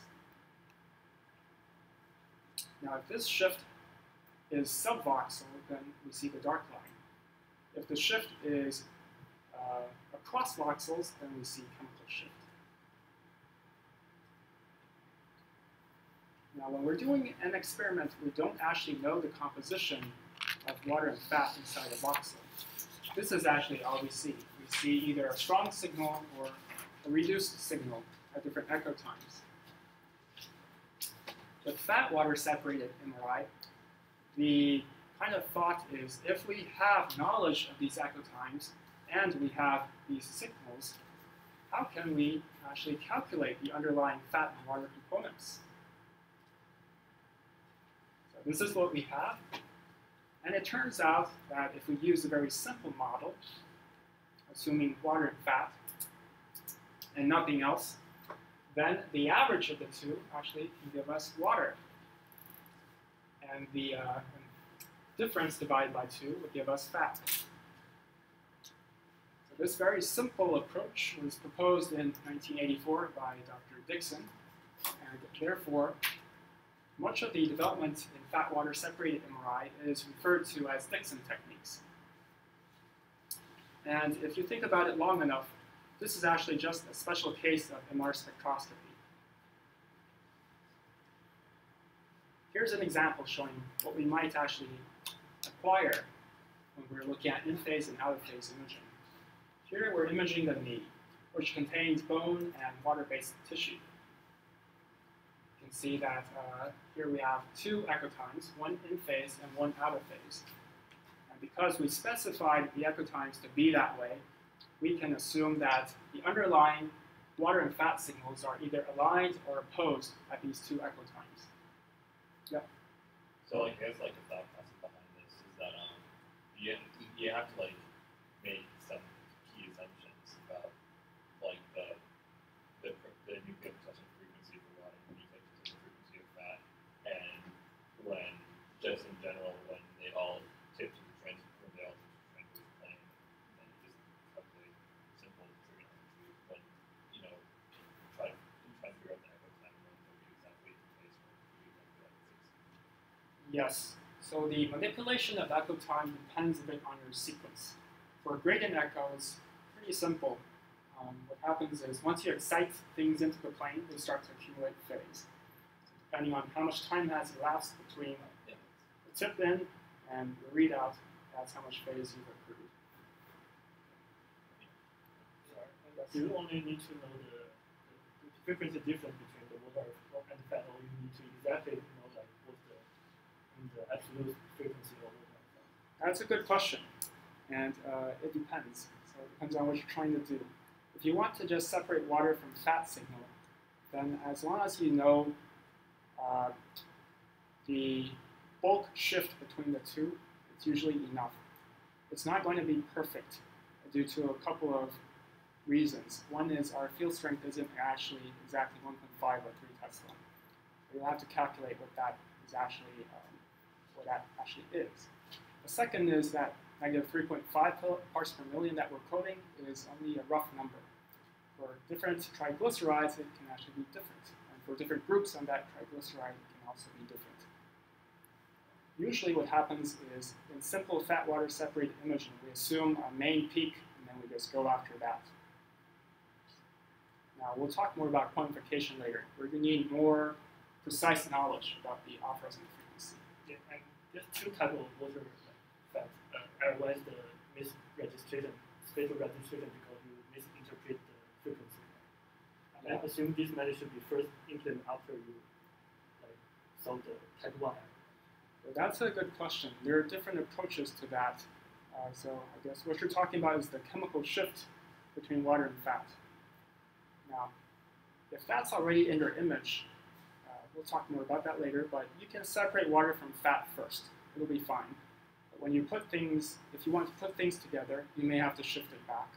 Now, if this shift is subvoxel, then we see the dark line. If the shift is uh, across voxels, then we see chemical shift. Now, when we're doing an experiment, we don't actually know the composition of water and fat inside a voxel. This is actually all we see. We see either a strong signal or a reduced signal at different echo times. With fat-water separated M R I, the kind of thought is if we have knowledge of these echo times and we have these signals, how can we actually calculate the underlying fat and water components? So this is what we have. And it turns out that if we use a very simple model, assuming water and fat and nothing else, then the average of the two actually can give us water. And the uh, difference divided by two would give us fat. So this very simple approach was proposed in nineteen eighty-four by Doctor Dickson, and therefore much of the development in fat-water separated M R I is referred to as Dickson techniques. And if you think about it long enough, this is actually just a special case of M R spectroscopy. Here's an example showing what we might actually acquire when we're looking at in-phase and out-of-phase imaging. Here we're imaging the knee, which contains bone and water-based tissue. You can see that uh, here we have two echo times, one in phase and one out of phase. And because we specified the echo times to be that way, we can assume that the underlying water and fat signals are either aligned or opposed at these two echo times. Yeah. So I guess like the thought process behind this is that um you you have to like make some key assumptions about like the the, the nuclear protection frequency for water and nuclear protection frequency of fat, and when just in general when they all tip to the trans when they all tip to the plane, then you just calculate simple trigonometry, but you know try to try to figure out the echo time when they'll be exactly the place where we like that six. Yes. So the manipulation of echo time depends a bit on your sequence. For gradient echo, it's pretty simple. Um, what happens is once you excite things into the plane, they start to accumulate phase. Depending on how much time has elapsed between the tip in and the readout, that's how much phase you've accrued. Do you only need to know the, the, the frequency difference between the water and the fat, or you need to exactly know like what's the, the absolute frequency of water and fat? That's a good question. and uh, it depends. So it depends on what you're trying to do. If you want to just separate water from fat signal, then as long as you know uh, the bulk shift between the two, it's usually enough. It's not going to be perfect due to a couple of reasons. One is our field strength isn't actually exactly one point five or three Tesla. You'll have to calculate what that is actually, um, what that actually is. The second is that negative three point five parts per million that we're quoting is only a rough number. For different triglycerides, it can actually be different. And for different groups on that triglyceride, it can also be different. Usually what happens is in simple fat water separated imaging, we assume a main peak, and then we just go after that. Now, we'll talk more about quantification later. We're going to need more precise knowledge about the off-resonant frequency. Yeah, and there's two types of water fat. Uh, otherwise, the misregistration, spatial registration, because you misinterpret the frequency. And Yeah. I assume this method should be first implemented after you like solve the type one. Well, that's a good question. There are different approaches to that. Uh, so I guess what you're talking about is the chemical shift between water and fat. Now, if that's already in your image, uh, we'll talk more about that later, but you can separate water from fat first. It'll be fine. But when you put things, if you want to put things together, you may have to shift it back.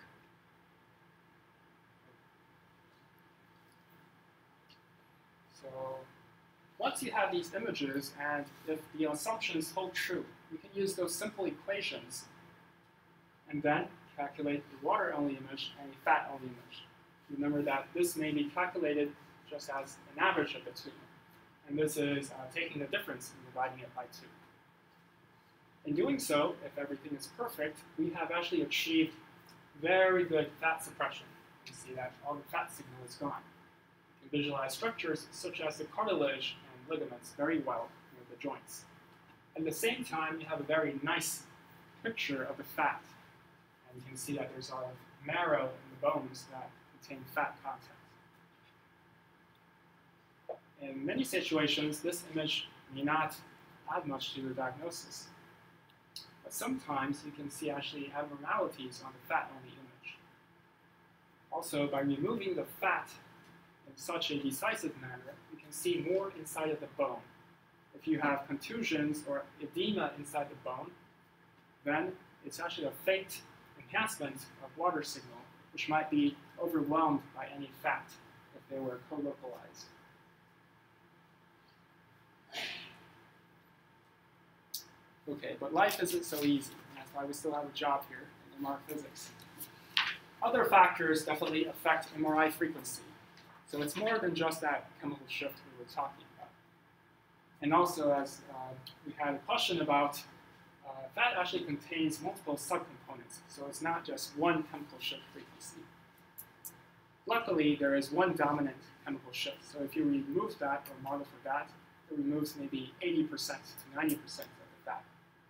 So once you have these images, and if the assumptions hold true, you can use those simple equations and then calculate the water-only image and a fat-only image. Remember that this may be calculated just as an average of the two. And this is uh, taking the difference and dividing it by two. In doing so, if everything is perfect, we have actually achieved very good fat suppression. You see that all the fat signal is gone. You can visualize structures such as the cartilage and ligaments very well near the joints. At the same time, you have a very nice picture of the fat. And you can see that there's a lot of marrow in the bones that contain fat content. In many situations, this image may not add much to your diagnosis. But sometimes you can see actually abnormalities on the fat-only image. Also, by removing the fat in such a decisive manner, you can see more inside of the bone. If you have contusions or edema inside the bone, then it's actually a faint enhancement of water signal, which might be overwhelmed by any fat if they were co-localized. Okay, but life isn't so easy. That's why we still have a job here in M R physics. Other factors definitely affect M R I frequency. So it's more than just that chemical shift we were talking about. And also, as uh, we had a question about, uh, fat actually contains multiple subcomponents. So it's not just one chemical shift frequency. Luckily, there is one dominant chemical shift. So if you remove that or model for that, it removes maybe eighty percent to ninety percent of the fat.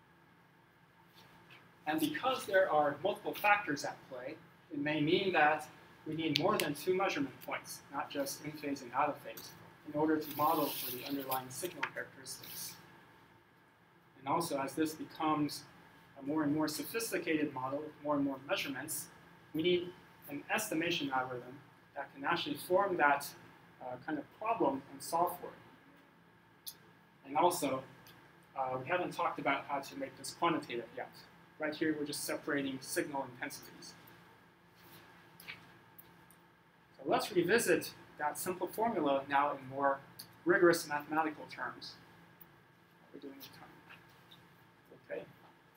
And because there are multiple factors at play, it may mean that we need more than two measurement points, not just in phase and out of phase, in order to model for the underlying signal characteristics. And also, as this becomes a more and more sophisticated model with more and more measurements, we need an estimation algorithm that can actually form that uh, kind of problem and solve for it. And also, uh, we haven't talked about how to make this quantitative yet. Right here, we're just separating signal intensities. So let's revisit that simple formula now in more rigorous mathematical terms. What we're doing with time. Okay.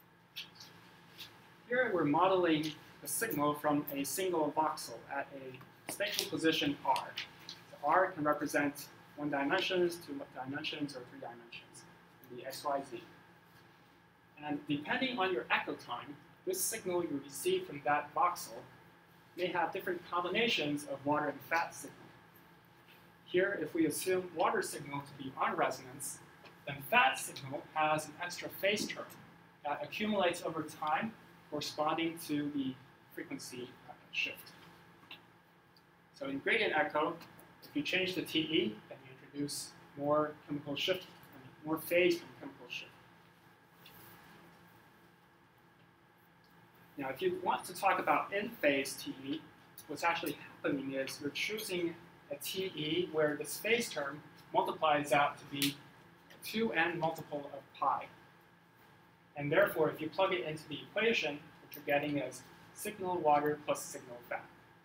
Here we're modeling a signal from a single voxel at a spatial position R. So R can represent one dimensions, two dimensions, or three dimensions, in the X Y Z. And depending on your echo time, this signal you receive from that voxel may have different combinations of water and fat signal. Here, if we assume water signal to be on resonance, then fat signal has an extra phase term that accumulates over time corresponding to the frequency shift. So in gradient echo, if you change the T E, then you introduce more chemical shift, I mean, more phase from chemical shift. Now, if you want to talk about in-phase T E, what's actually happening is you're choosing a T E where this phase term multiplies out to be a two n multiple of pi. And therefore, if you plug it into the equation, what you're getting is signal water plus signal fat.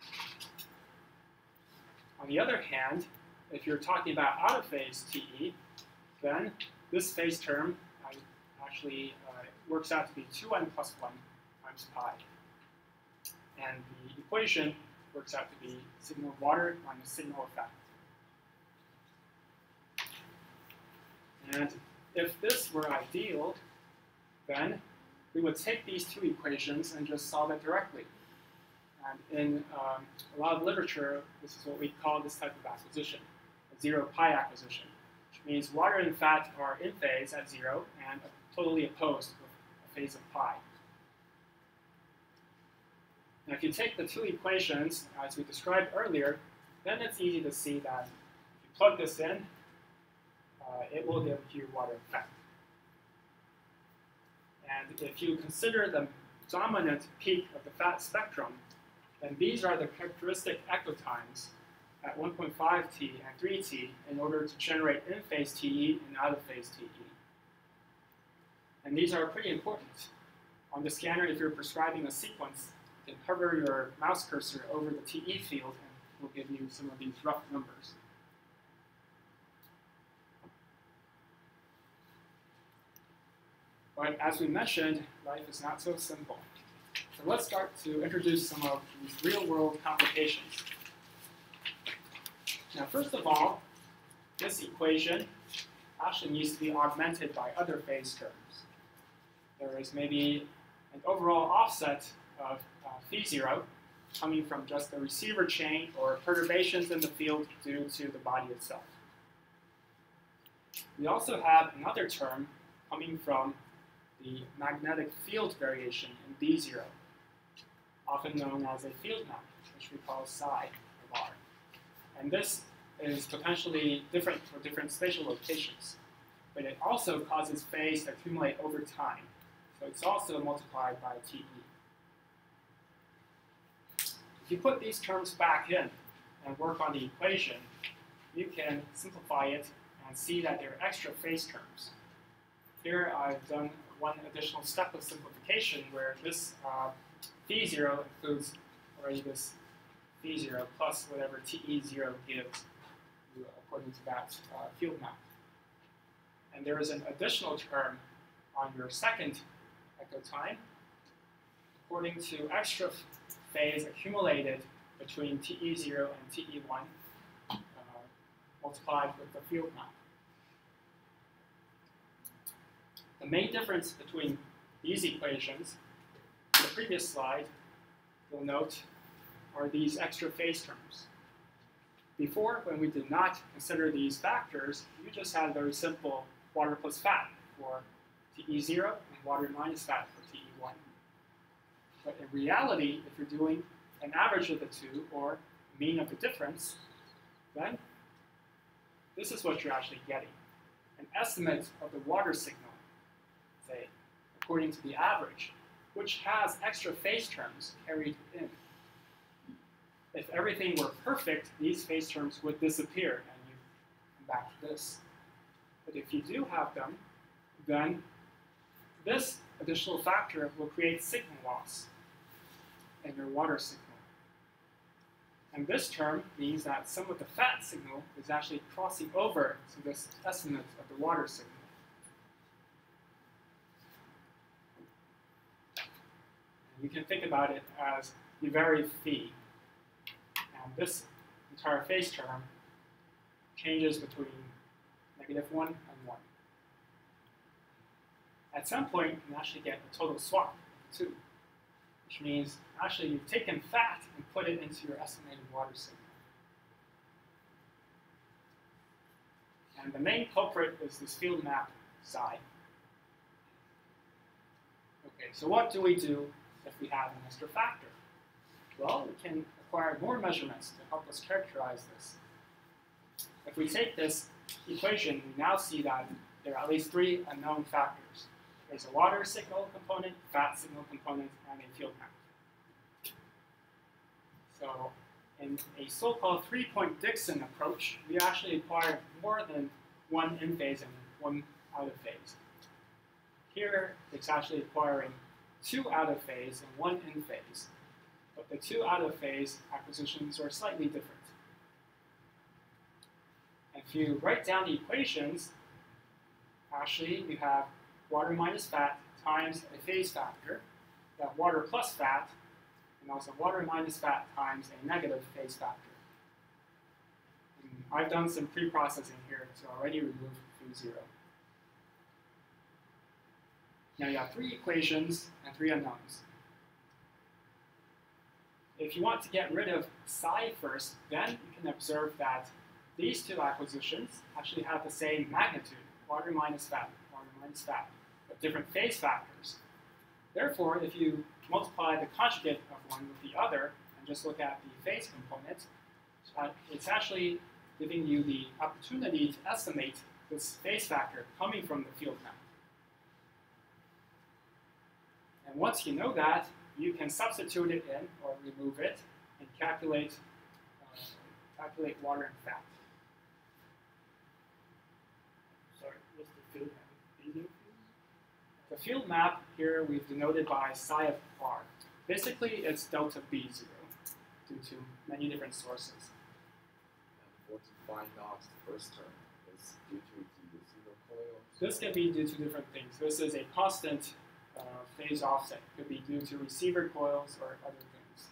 On the other hand, if you're talking about out-of-phase T E, then this phase term uh, actually uh, works out to be two n plus one times pi. And the equation works out to be signal of water minus signal of fat. And if this were ideal, then we would take these two equations and just solve it directly. And in um, a lot of literature, this is what we call this type of acquisition, a zero pi acquisition, which means water and fat are in phase at zero and totally opposed with a phase of pi. Now, if you take the two equations as we described earlier, then it's easy to see that if you plug this in, uh, it will give you water and fat. And if you consider the dominant peak of the fat spectrum, then these are the characteristic echotimes at one point five T and three T in order to generate in-phase T E and out-of-phase T E. And these are pretty important. On the scanner, if you're prescribing a sequence, you can hover your mouse cursor over the T E field and it will give you some of these rough numbers. But as we mentioned, life is not so simple. So let's start to introduce some of these real-world complications. Now, first of all, this equation actually needs to be augmented by other phase terms. There is maybe an overall offset of uh, phi zero coming from just the receiver chain or perturbations in the field due to the body itself. We also have another term coming from the magnetic field variation in D zero, often known as a field map, which we call psi of R. And this is potentially different for different spatial locations, but it also causes phase to accumulate over time. So it's also multiplied by T E. If you put these terms back in and work on the equation, you can simplify it and see that there are extra phase terms. Here I've done one additional step of simplification where this uh, phi zero includes already this phi zero plus whatever T E zero gives you according to that uh, field map. And there is an additional term on your second echo time according to extra phase accumulated between T E zero and T E one uh, multiplied with the field map. The main difference between these equations, in the previous slide, you'll note, are these extra phase terms. Before, when we did not consider these factors, you just had very simple water plus fat for T E zero and water minus fat for T E one. But in reality, if you're doing an average of the two, or mean of the difference, then this is what you're actually getting. An estimate of the water signal, say, according to the average, which has extra phase terms carried in. If everything were perfect, these phase terms would disappear, and you come back to this. But if you do have them, then this additional factor will create signal loss in your water signal. And this term means that some of the fat signal is actually crossing over to this estimate of the water signal. And you can think about it as you vary phi. And this entire phase term changes between negative one and one. At some point, you can actually get a total swap of the two, which means actually you've taken fat and put it into your estimated water signal. And the main culprit is this field map psi. Okay, so what do we do if we have an extra factor? Well, we can acquire more measurements to help us characterize this. If we take this equation, we now see that there are at least three unknown factors. There's a water signal component, fat signal component, and a field map. So in a so-called three-point Dixon approach, we actually acquire more than one in phase and one out of phase. Here, it's actually acquiring two out of phase and one in phase. But the two out of phase acquisitions are slightly different. If you write down the equations, actually you have water minus fat times a phase factor. You have water plus fat, and also water minus fat times a negative phase factor. And I've done some pre-processing here to already remove phi zero. Now you have three equations and three unknowns. If you want to get rid of psi first, then you can observe that these two acquisitions actually have the same magnitude, water minus fat, water minus fat, but different phase factors. Therefore, if you multiply the conjugate of one with the other and just look at the phase component, uh, it's actually giving you the opportunity to estimate this phase factor coming from the field map. And once you know that, you can substitute it in or remove it and calculate, uh, calculate water and fat. Sorry, what's the field map? The field map here we've denoted by psi of r. Basically, it's delta B zero due to many different sources. And for to find out the first term is due to the zero coil. This can be due to different things. This is a constant uh, phase offset. It could be due to receiver coils or other things.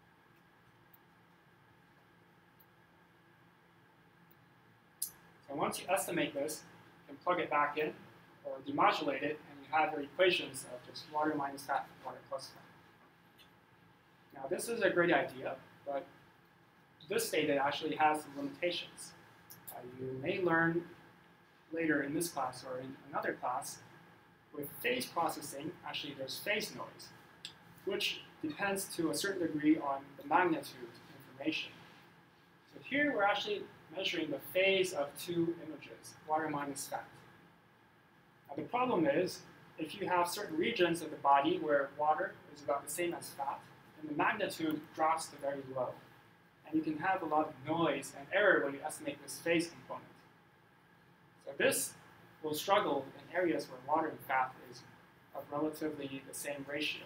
So once you estimate this, you can plug it back in or demodulate it, and you have your equations of just water minus fat, water plus fat. Now this is a great idea, but this data actually has some limitations. Uh, you may learn later in this class or in another class, with phase processing, actually there's phase noise, which depends to a certain degree on the magnitude information. So here we're actually measuring the phase of two images, water minus fat. Now the problem is, if you have certain regions of the body where water is about the same as fat, then the magnitude drops to very low. And you can have a lot of noise and error when you estimate this phase component. So this will struggle in areas where water and fat is of relatively the same ratio.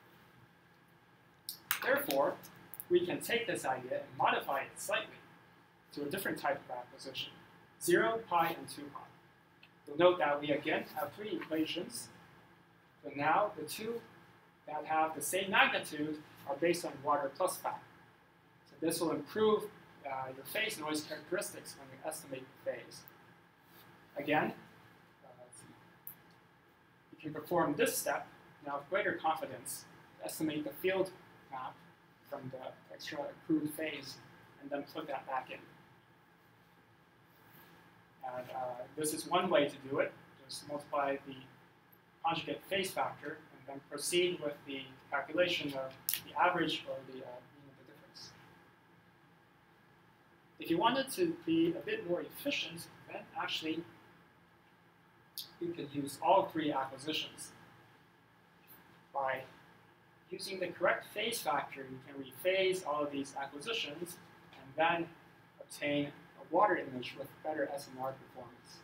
Therefore, we can take this idea and modify it slightly to a different type of acquisition, zero, pi, and two pi. You'll note that we again have three equations, but now the two that have the same magnitude are based on water plus fat. So this will improve uh, your phase noise characteristics when you estimate the phase. Again, uh, let's see. You can perform this step now with greater confidence to estimate the field map from the extra accrued phase and then plug that back in. And uh, this is one way to do it. Just multiply the conjugate phase factor and then proceed with the calculation of the average or the uh, mean of the difference. If you wanted to be a bit more efficient, then actually you could use all three acquisitions. By using the correct phase factor, you can rephase all of these acquisitions and then obtain a water image with better S M R performance.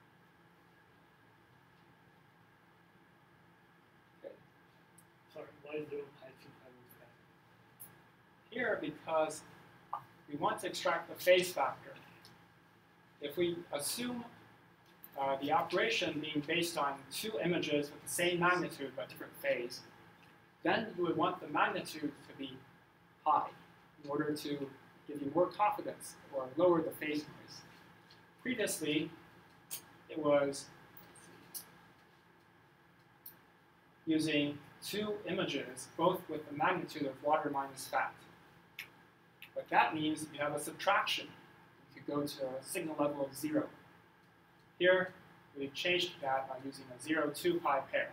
Okay. Sorry, why zero pi two pi one fat? Here, because we want to extract the phase factor. If we assume uh, the operation being based on two images with the same magnitude but different phase, then you would want the magnitude to be high in order to give you more confidence or lower the phase noise. Previously, it was using two images, both with the magnitude of water minus fat. But that means you have a subtraction. You could go to a signal level of zero. Here, we've changed that by using a zero two pi pair.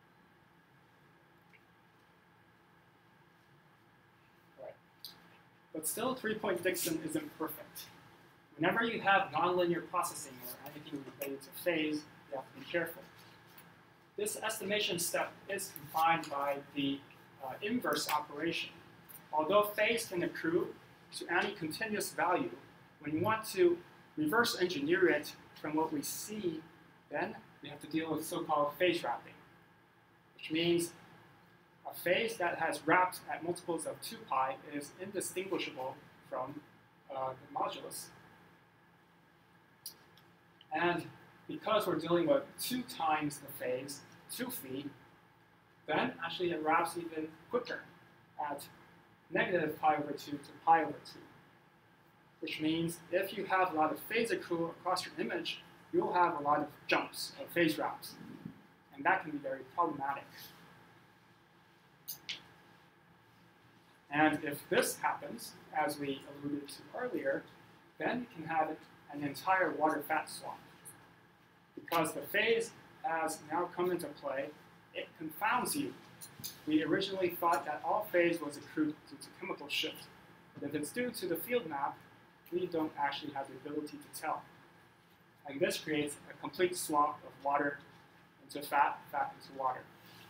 Right. But still, three-point Dixon isn't perfect. Whenever you have nonlinear processing or anything related to phase, you have to be careful. this estimation step is confined by the uh, inverse operation. Although phase can accrue to any continuous value, when you want to reverse engineer it from what we see, then we have to deal with so-called phase wrapping, which means a phase that has wrapped at multiples of two pi is indistinguishable from uh, the modulus. And because we're dealing with two times the phase, two phi, then actually it wraps even quicker at negative pi over two to pi over two. Which means if you have a lot of phase accrue across your image, you'll have a lot of jumps of phase wraps. And that can be very problematic. And if this happens, as we alluded to earlier, then you can have an entire water-fat swap. Because the phase has now come into play, it confounds you. We originally thought that all phase was accrued due to chemical shift. But if it's due to the field map, we don't actually have the ability to tell. And this creates a complete swap of water into fat, fat into water.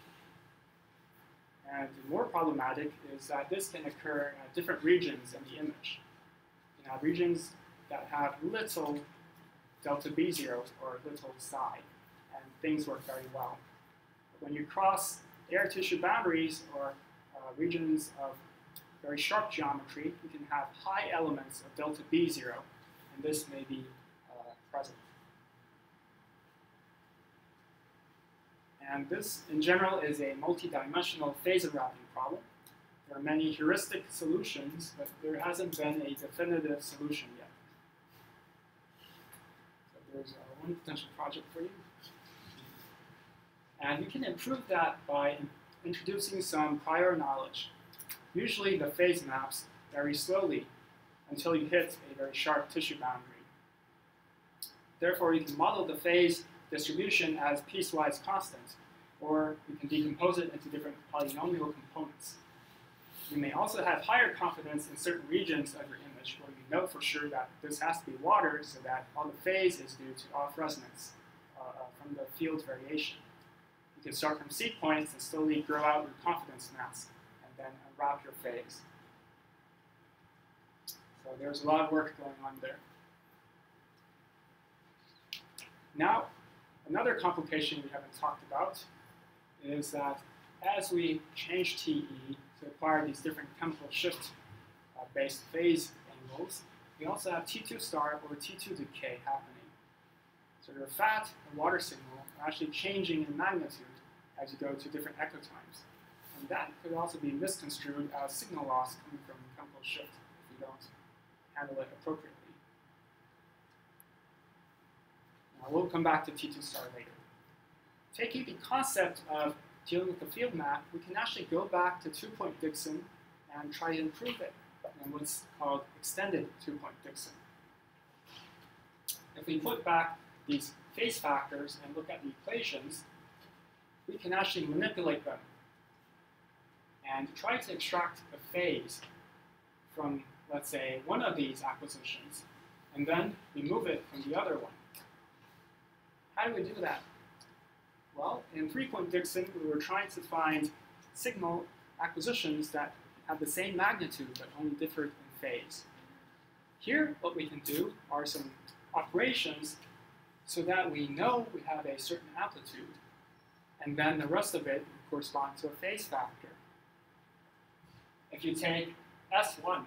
And more problematic is that this can occur at different regions in the image. You can have regions that have little delta B zero or little psi, and things work very well. But when you cross air tissue boundaries or uh, regions of very sharp geometry, you can have high elements of delta B zero, and this may be uh, present. And this, in general, is a multi-dimensional phase unwrapping problem. There are many heuristic solutions, but there hasn't been a definitive solution yet. So there's uh, one potential project for you. And you can improve that by introducing some prior knowledge. Usually the phase maps very slowly until you hit a very sharp tissue boundary. Therefore, you can model the phase distribution as piecewise constant, or you can decompose it into different polynomial components. You may also have higher confidence in certain regions of your image where you know for sure that this has to be water so that all the phase is due to off resonance uh, from the field variation. You can start from seed points and slowly grow out your confidence mass and then unwrap your phase. So there's a lot of work going on there. Now, another complication we haven't talked about is that as we change T E to acquire these different chemical shift-based uh, phase angles, we also have T two star or T two decay happening. So your fat and water signal are actually changing in magnitude as you go to different echotimes. And that could also be misconstrued as signal loss coming from chemical shift if you don't handle it appropriately. Now, we'll come back to T two star later. Taking the concept of dealing with the field map, we can actually go back to two-point Dixon and try to improve it in what's called extended two-point Dixon. If we put back these phase factors and look at the equations, we can actually manipulate them and try to extract the phase from, let's say, one of these acquisitions, and then remove it from the other one. How do we do that? Well, in three-point Dixon, we were trying to find signal acquisitions that have the same magnitude but only differed in phase. Here, what we can do are some operations so that we know we have a certain amplitude, and then the rest of it will correspond to a phase factor. If you take S one,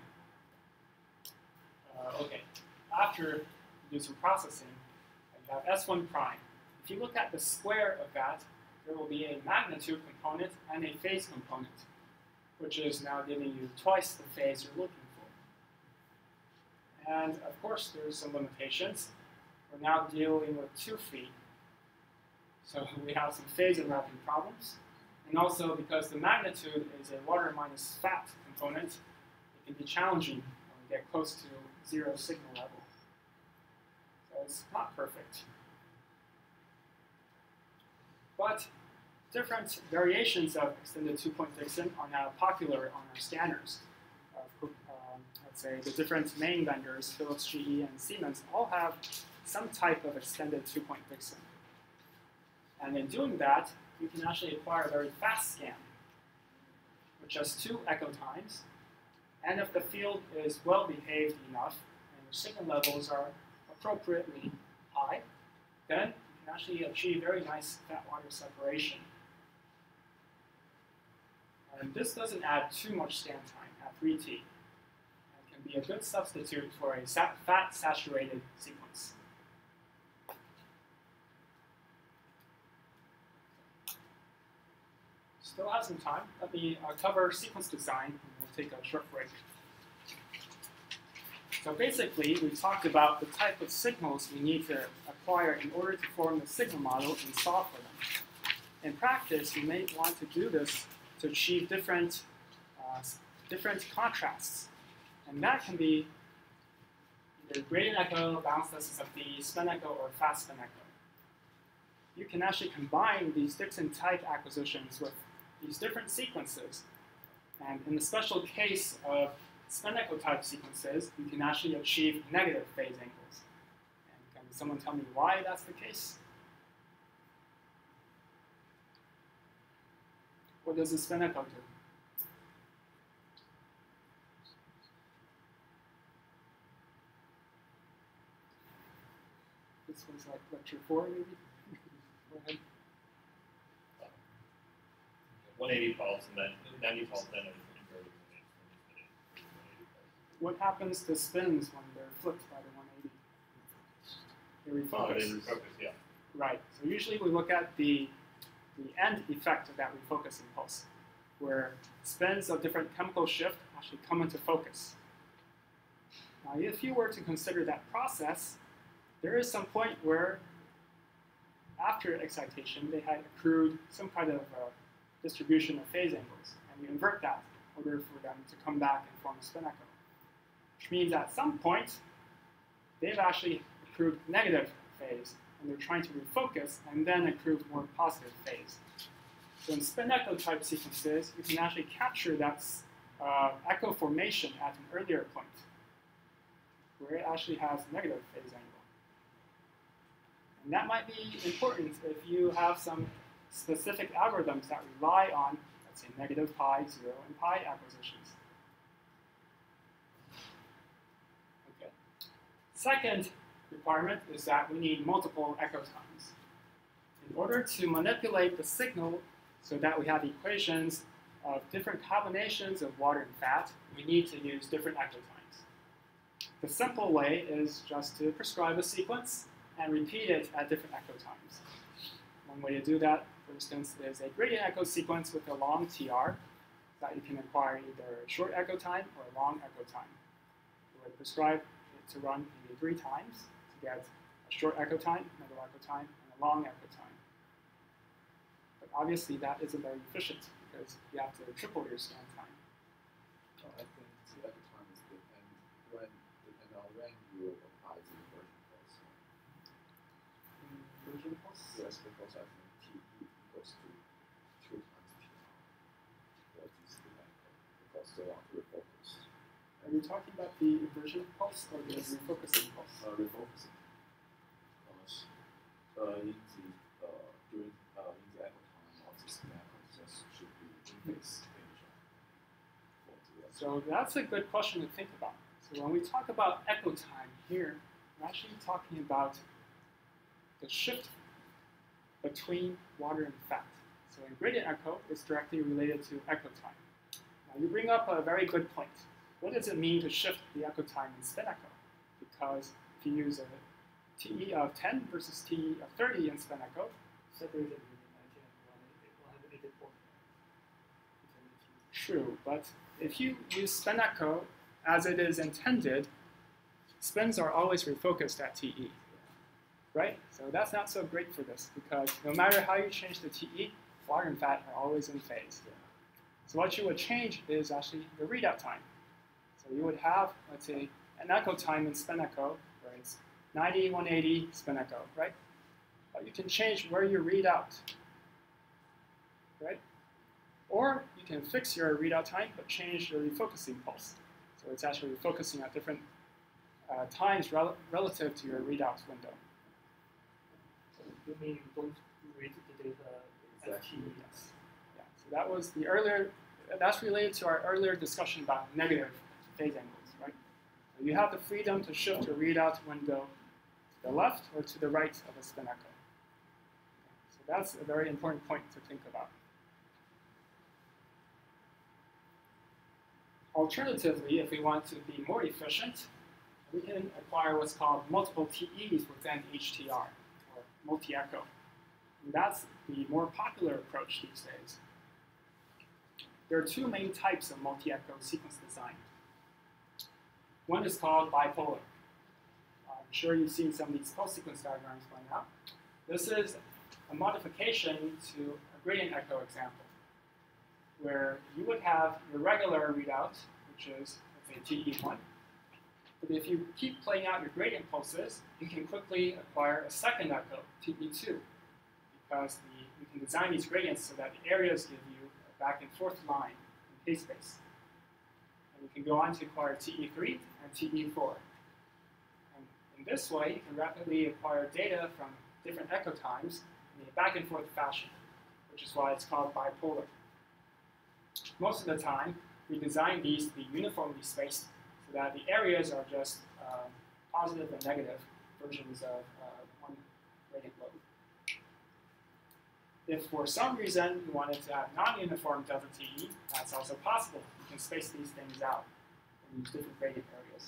uh, okay, after you do some processing, you have S one prime. If you look at the square of that, there will be a magnitude component and a phase component, which is now giving you twice the phase you're looking for. And of course, there's some limitations. We're now dealing with two phi. So we have some phase unwrapping problems. And also, because the magnitude is a water minus fat component, it can be challenging when we get close to zero signal level. So it's not perfect. But different variations of extended two-point Dixon are now popular on our scanners. Uh, um, let's say the different main vendors, Philips, G E, and Siemens, all have some type of extended two-point Dixon. And in doing that, you can actually acquire a very fast scan with just two echo times. And if the field is well behaved enough and the signal levels are appropriately high, then you can actually achieve very nice fat-water separation. And this doesn't add too much scan time at three T. It can be a good substitute for a fat-saturated sequence. Still have some time. Let me uh, cover sequence design, and we'll take a short break. So basically, we talked about the type of signals we need to acquire in order to form the signal model and solve for them. In practice, you may want to do this to achieve different, uh, different contrasts. And that can be either gradient echo, balanced S S F D, spin echo, or fast spin echo. You can actually combine these Dixon type acquisitions with these different sequences. And in the special case of spin echo type sequences, you can actually achieve negative phase angles. And can someone tell me why that's the case? What does the spin echo do? This one's like lecture four, maybe? Go ahead. one eighty pulse and then ninety pulse, then an inverted What happens to spins when they're flipped by the one eighty? They refocus. Oh, they refocus, yeah. Right. So usually we look at the the end effect of that refocusing pulse, where spins of different chemical shift actually come into focus. Now, if you were to consider that process, there is some point where, after excitation, they had accrued some kind of uh, distribution of phase angles, and you invert that in order for them to come back and form a spin echo. Which means at some point, they've actually accrued negative phase, and they're trying to refocus and then accrue more positive phase. So in spin echo type sequences, you can actually capture that uh, echo formation at an earlier point, where it actually has negative phase angle. And that might be important if you have some specific algorithms that rely on, let's say, negative pi, zero, and pi acquisitions. Okay. Second requirement is that we need multiple echo times. In order to manipulate the signal so that we have equations of different combinations of water and fat, we need to use different echo times. The simple way is just to prescribe a sequence and repeat it at different echo times. One way to do that, for instance, is a gradient echo sequence with a long T R that you can acquire either a short echo time or a long echo time. You would prescribe it to run maybe three times to get a short echo time, middle echo time, and a long echo time. But obviously that isn't very efficient because you have to triple your scan time. Uh, I think the echo time is depend when depend on when you apply the inversion pulse. Inversion pulse? Yes, because I think T E equals to two times T R for this echo because they want to refocus. Are you talking about the inversion pulse or the Yes. refocusing pulse? Uh, refocusing. Because uh, in the uh, during uh, in the echo time of the scan process should be in phase Asia for the echo. So that's a good question to think about. So when we talk about echo time here, we're actually talking about the shift between water and fat. So in gradient echo, it's directly related to echo time. Now you bring up a very good point. What does it mean to shift the echo time in spin echo? Because if you use a T E of ten versus T E of thirty in spin echo, Separated between ninety and one hundred eighty-four. true, but if you use spin echo as it is intended, spins are always refocused at T E, right? So that's not so great for this because no matter how you change the T E, water and fat are always in phase. So what you would change is actually the readout time. So you would have, let's say, an echo time in spin echo where it's ninety, one eighty spin echo, right? But you can change where you read out, right? Or you can fix your readout time but change your refocusing pulse. So it's actually refocusing at different uh, times rel relative to your readout window. So you mean don't read the data Exactly. T E, yes. Yeah. So that was the earlier, that's related to our earlier discussion about negative phase angles, right? So you have the freedom to shift your readout window to the left or to the right of a spin echo. So that's a very important point to think about. Alternatively, if we want to be more efficient, we can acquire what's called multiple T Es within H T R, or multi-echo. And that's the more popular approach these days. There are two main types of multi-echo sequence design. One is called bipolar. I'm sure you've seen some of these pulse sequence diagrams by now. This is a modification to a gradient echo example, where you would have your regular readout, which is, let's say, T E one. But if you keep playing out your gradient pulses, you can quickly acquire a second echo, T E two, because the, you can design these gradients so that the areas give you a back and forth line in K-space. And you can go on to acquire T E three and T E four. And in this way, you can rapidly acquire data from different echo times in a back and forth fashion, which is why it's called bipolar. Most of the time, we design these to be uniformly spaced so that the areas are just uh, positive and negative versions of uh, one gradient lobe. If for some reason you wanted to have non-uniform delta T E, that's also possible. You can space these things out and use different gradient areas.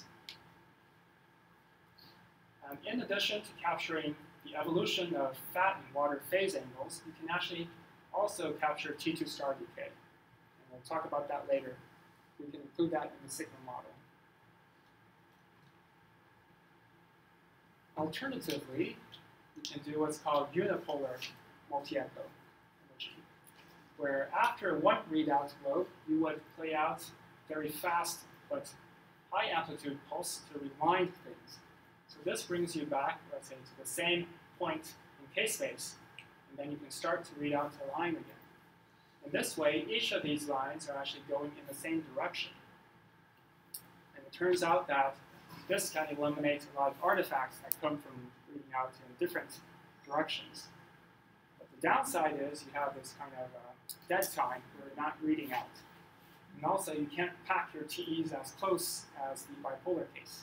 Um, in addition to capturing the evolution of fat and water phase angles, you can actually also capture T two star decay. And we'll talk about that later. We can include that in the signal model. Alternatively, we can do what's called unipolar multi-echo imaging, where after one readout lobe, you would play out very fast but high amplitude pulse to rewind things. So this brings you back, let's say, to the same point in K-space, and then you can start to read out a line again. In this way, each of these lines are actually going in the same direction. And it turns out that this can eliminate a lot of artifacts that come from reading out in different directions. But the downside is you have this kind of uh, dead time where you're not reading out. And also, you can't pack your T Es as close as the bipolar case.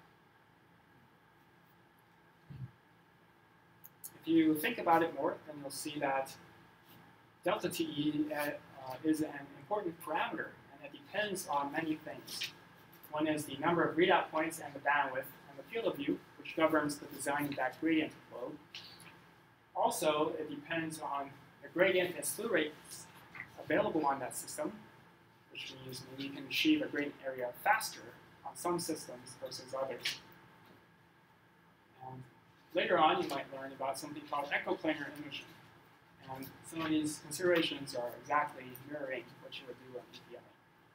If you think about it more, then you'll see that delta T E uh, is an important parameter, and it depends on many things. One is the number of readout points and the bandwidth and the field of view, which governs the design of that gradient lobe. Also, it depends on the gradient and slew rates available on that system, which means maybe you can achieve a gradient area faster on some systems versus others. And later on, you might learn about something called echoplanar imaging. And some of these considerations are exactly mirroring what you would do on E P I.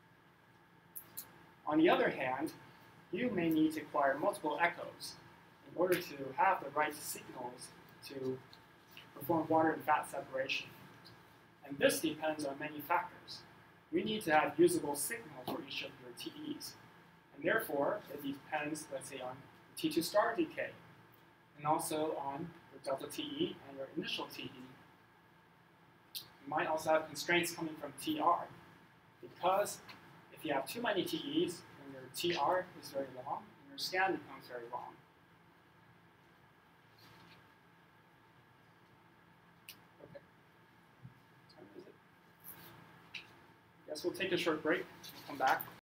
On the other hand, you may need to acquire multiple echoes in order to have the right signals to perform water and fat separation. And this depends on many factors. We need to have usable signal for each of your T Es. And therefore, it depends, let's say, on the T two star decay, and also on your delta T E and your initial T E. You might also have constraints coming from T R, because if you have too many T Es, then your T R is very long, and your scan becomes very long. Okay. What time is it? I guess we'll take a short break and come back.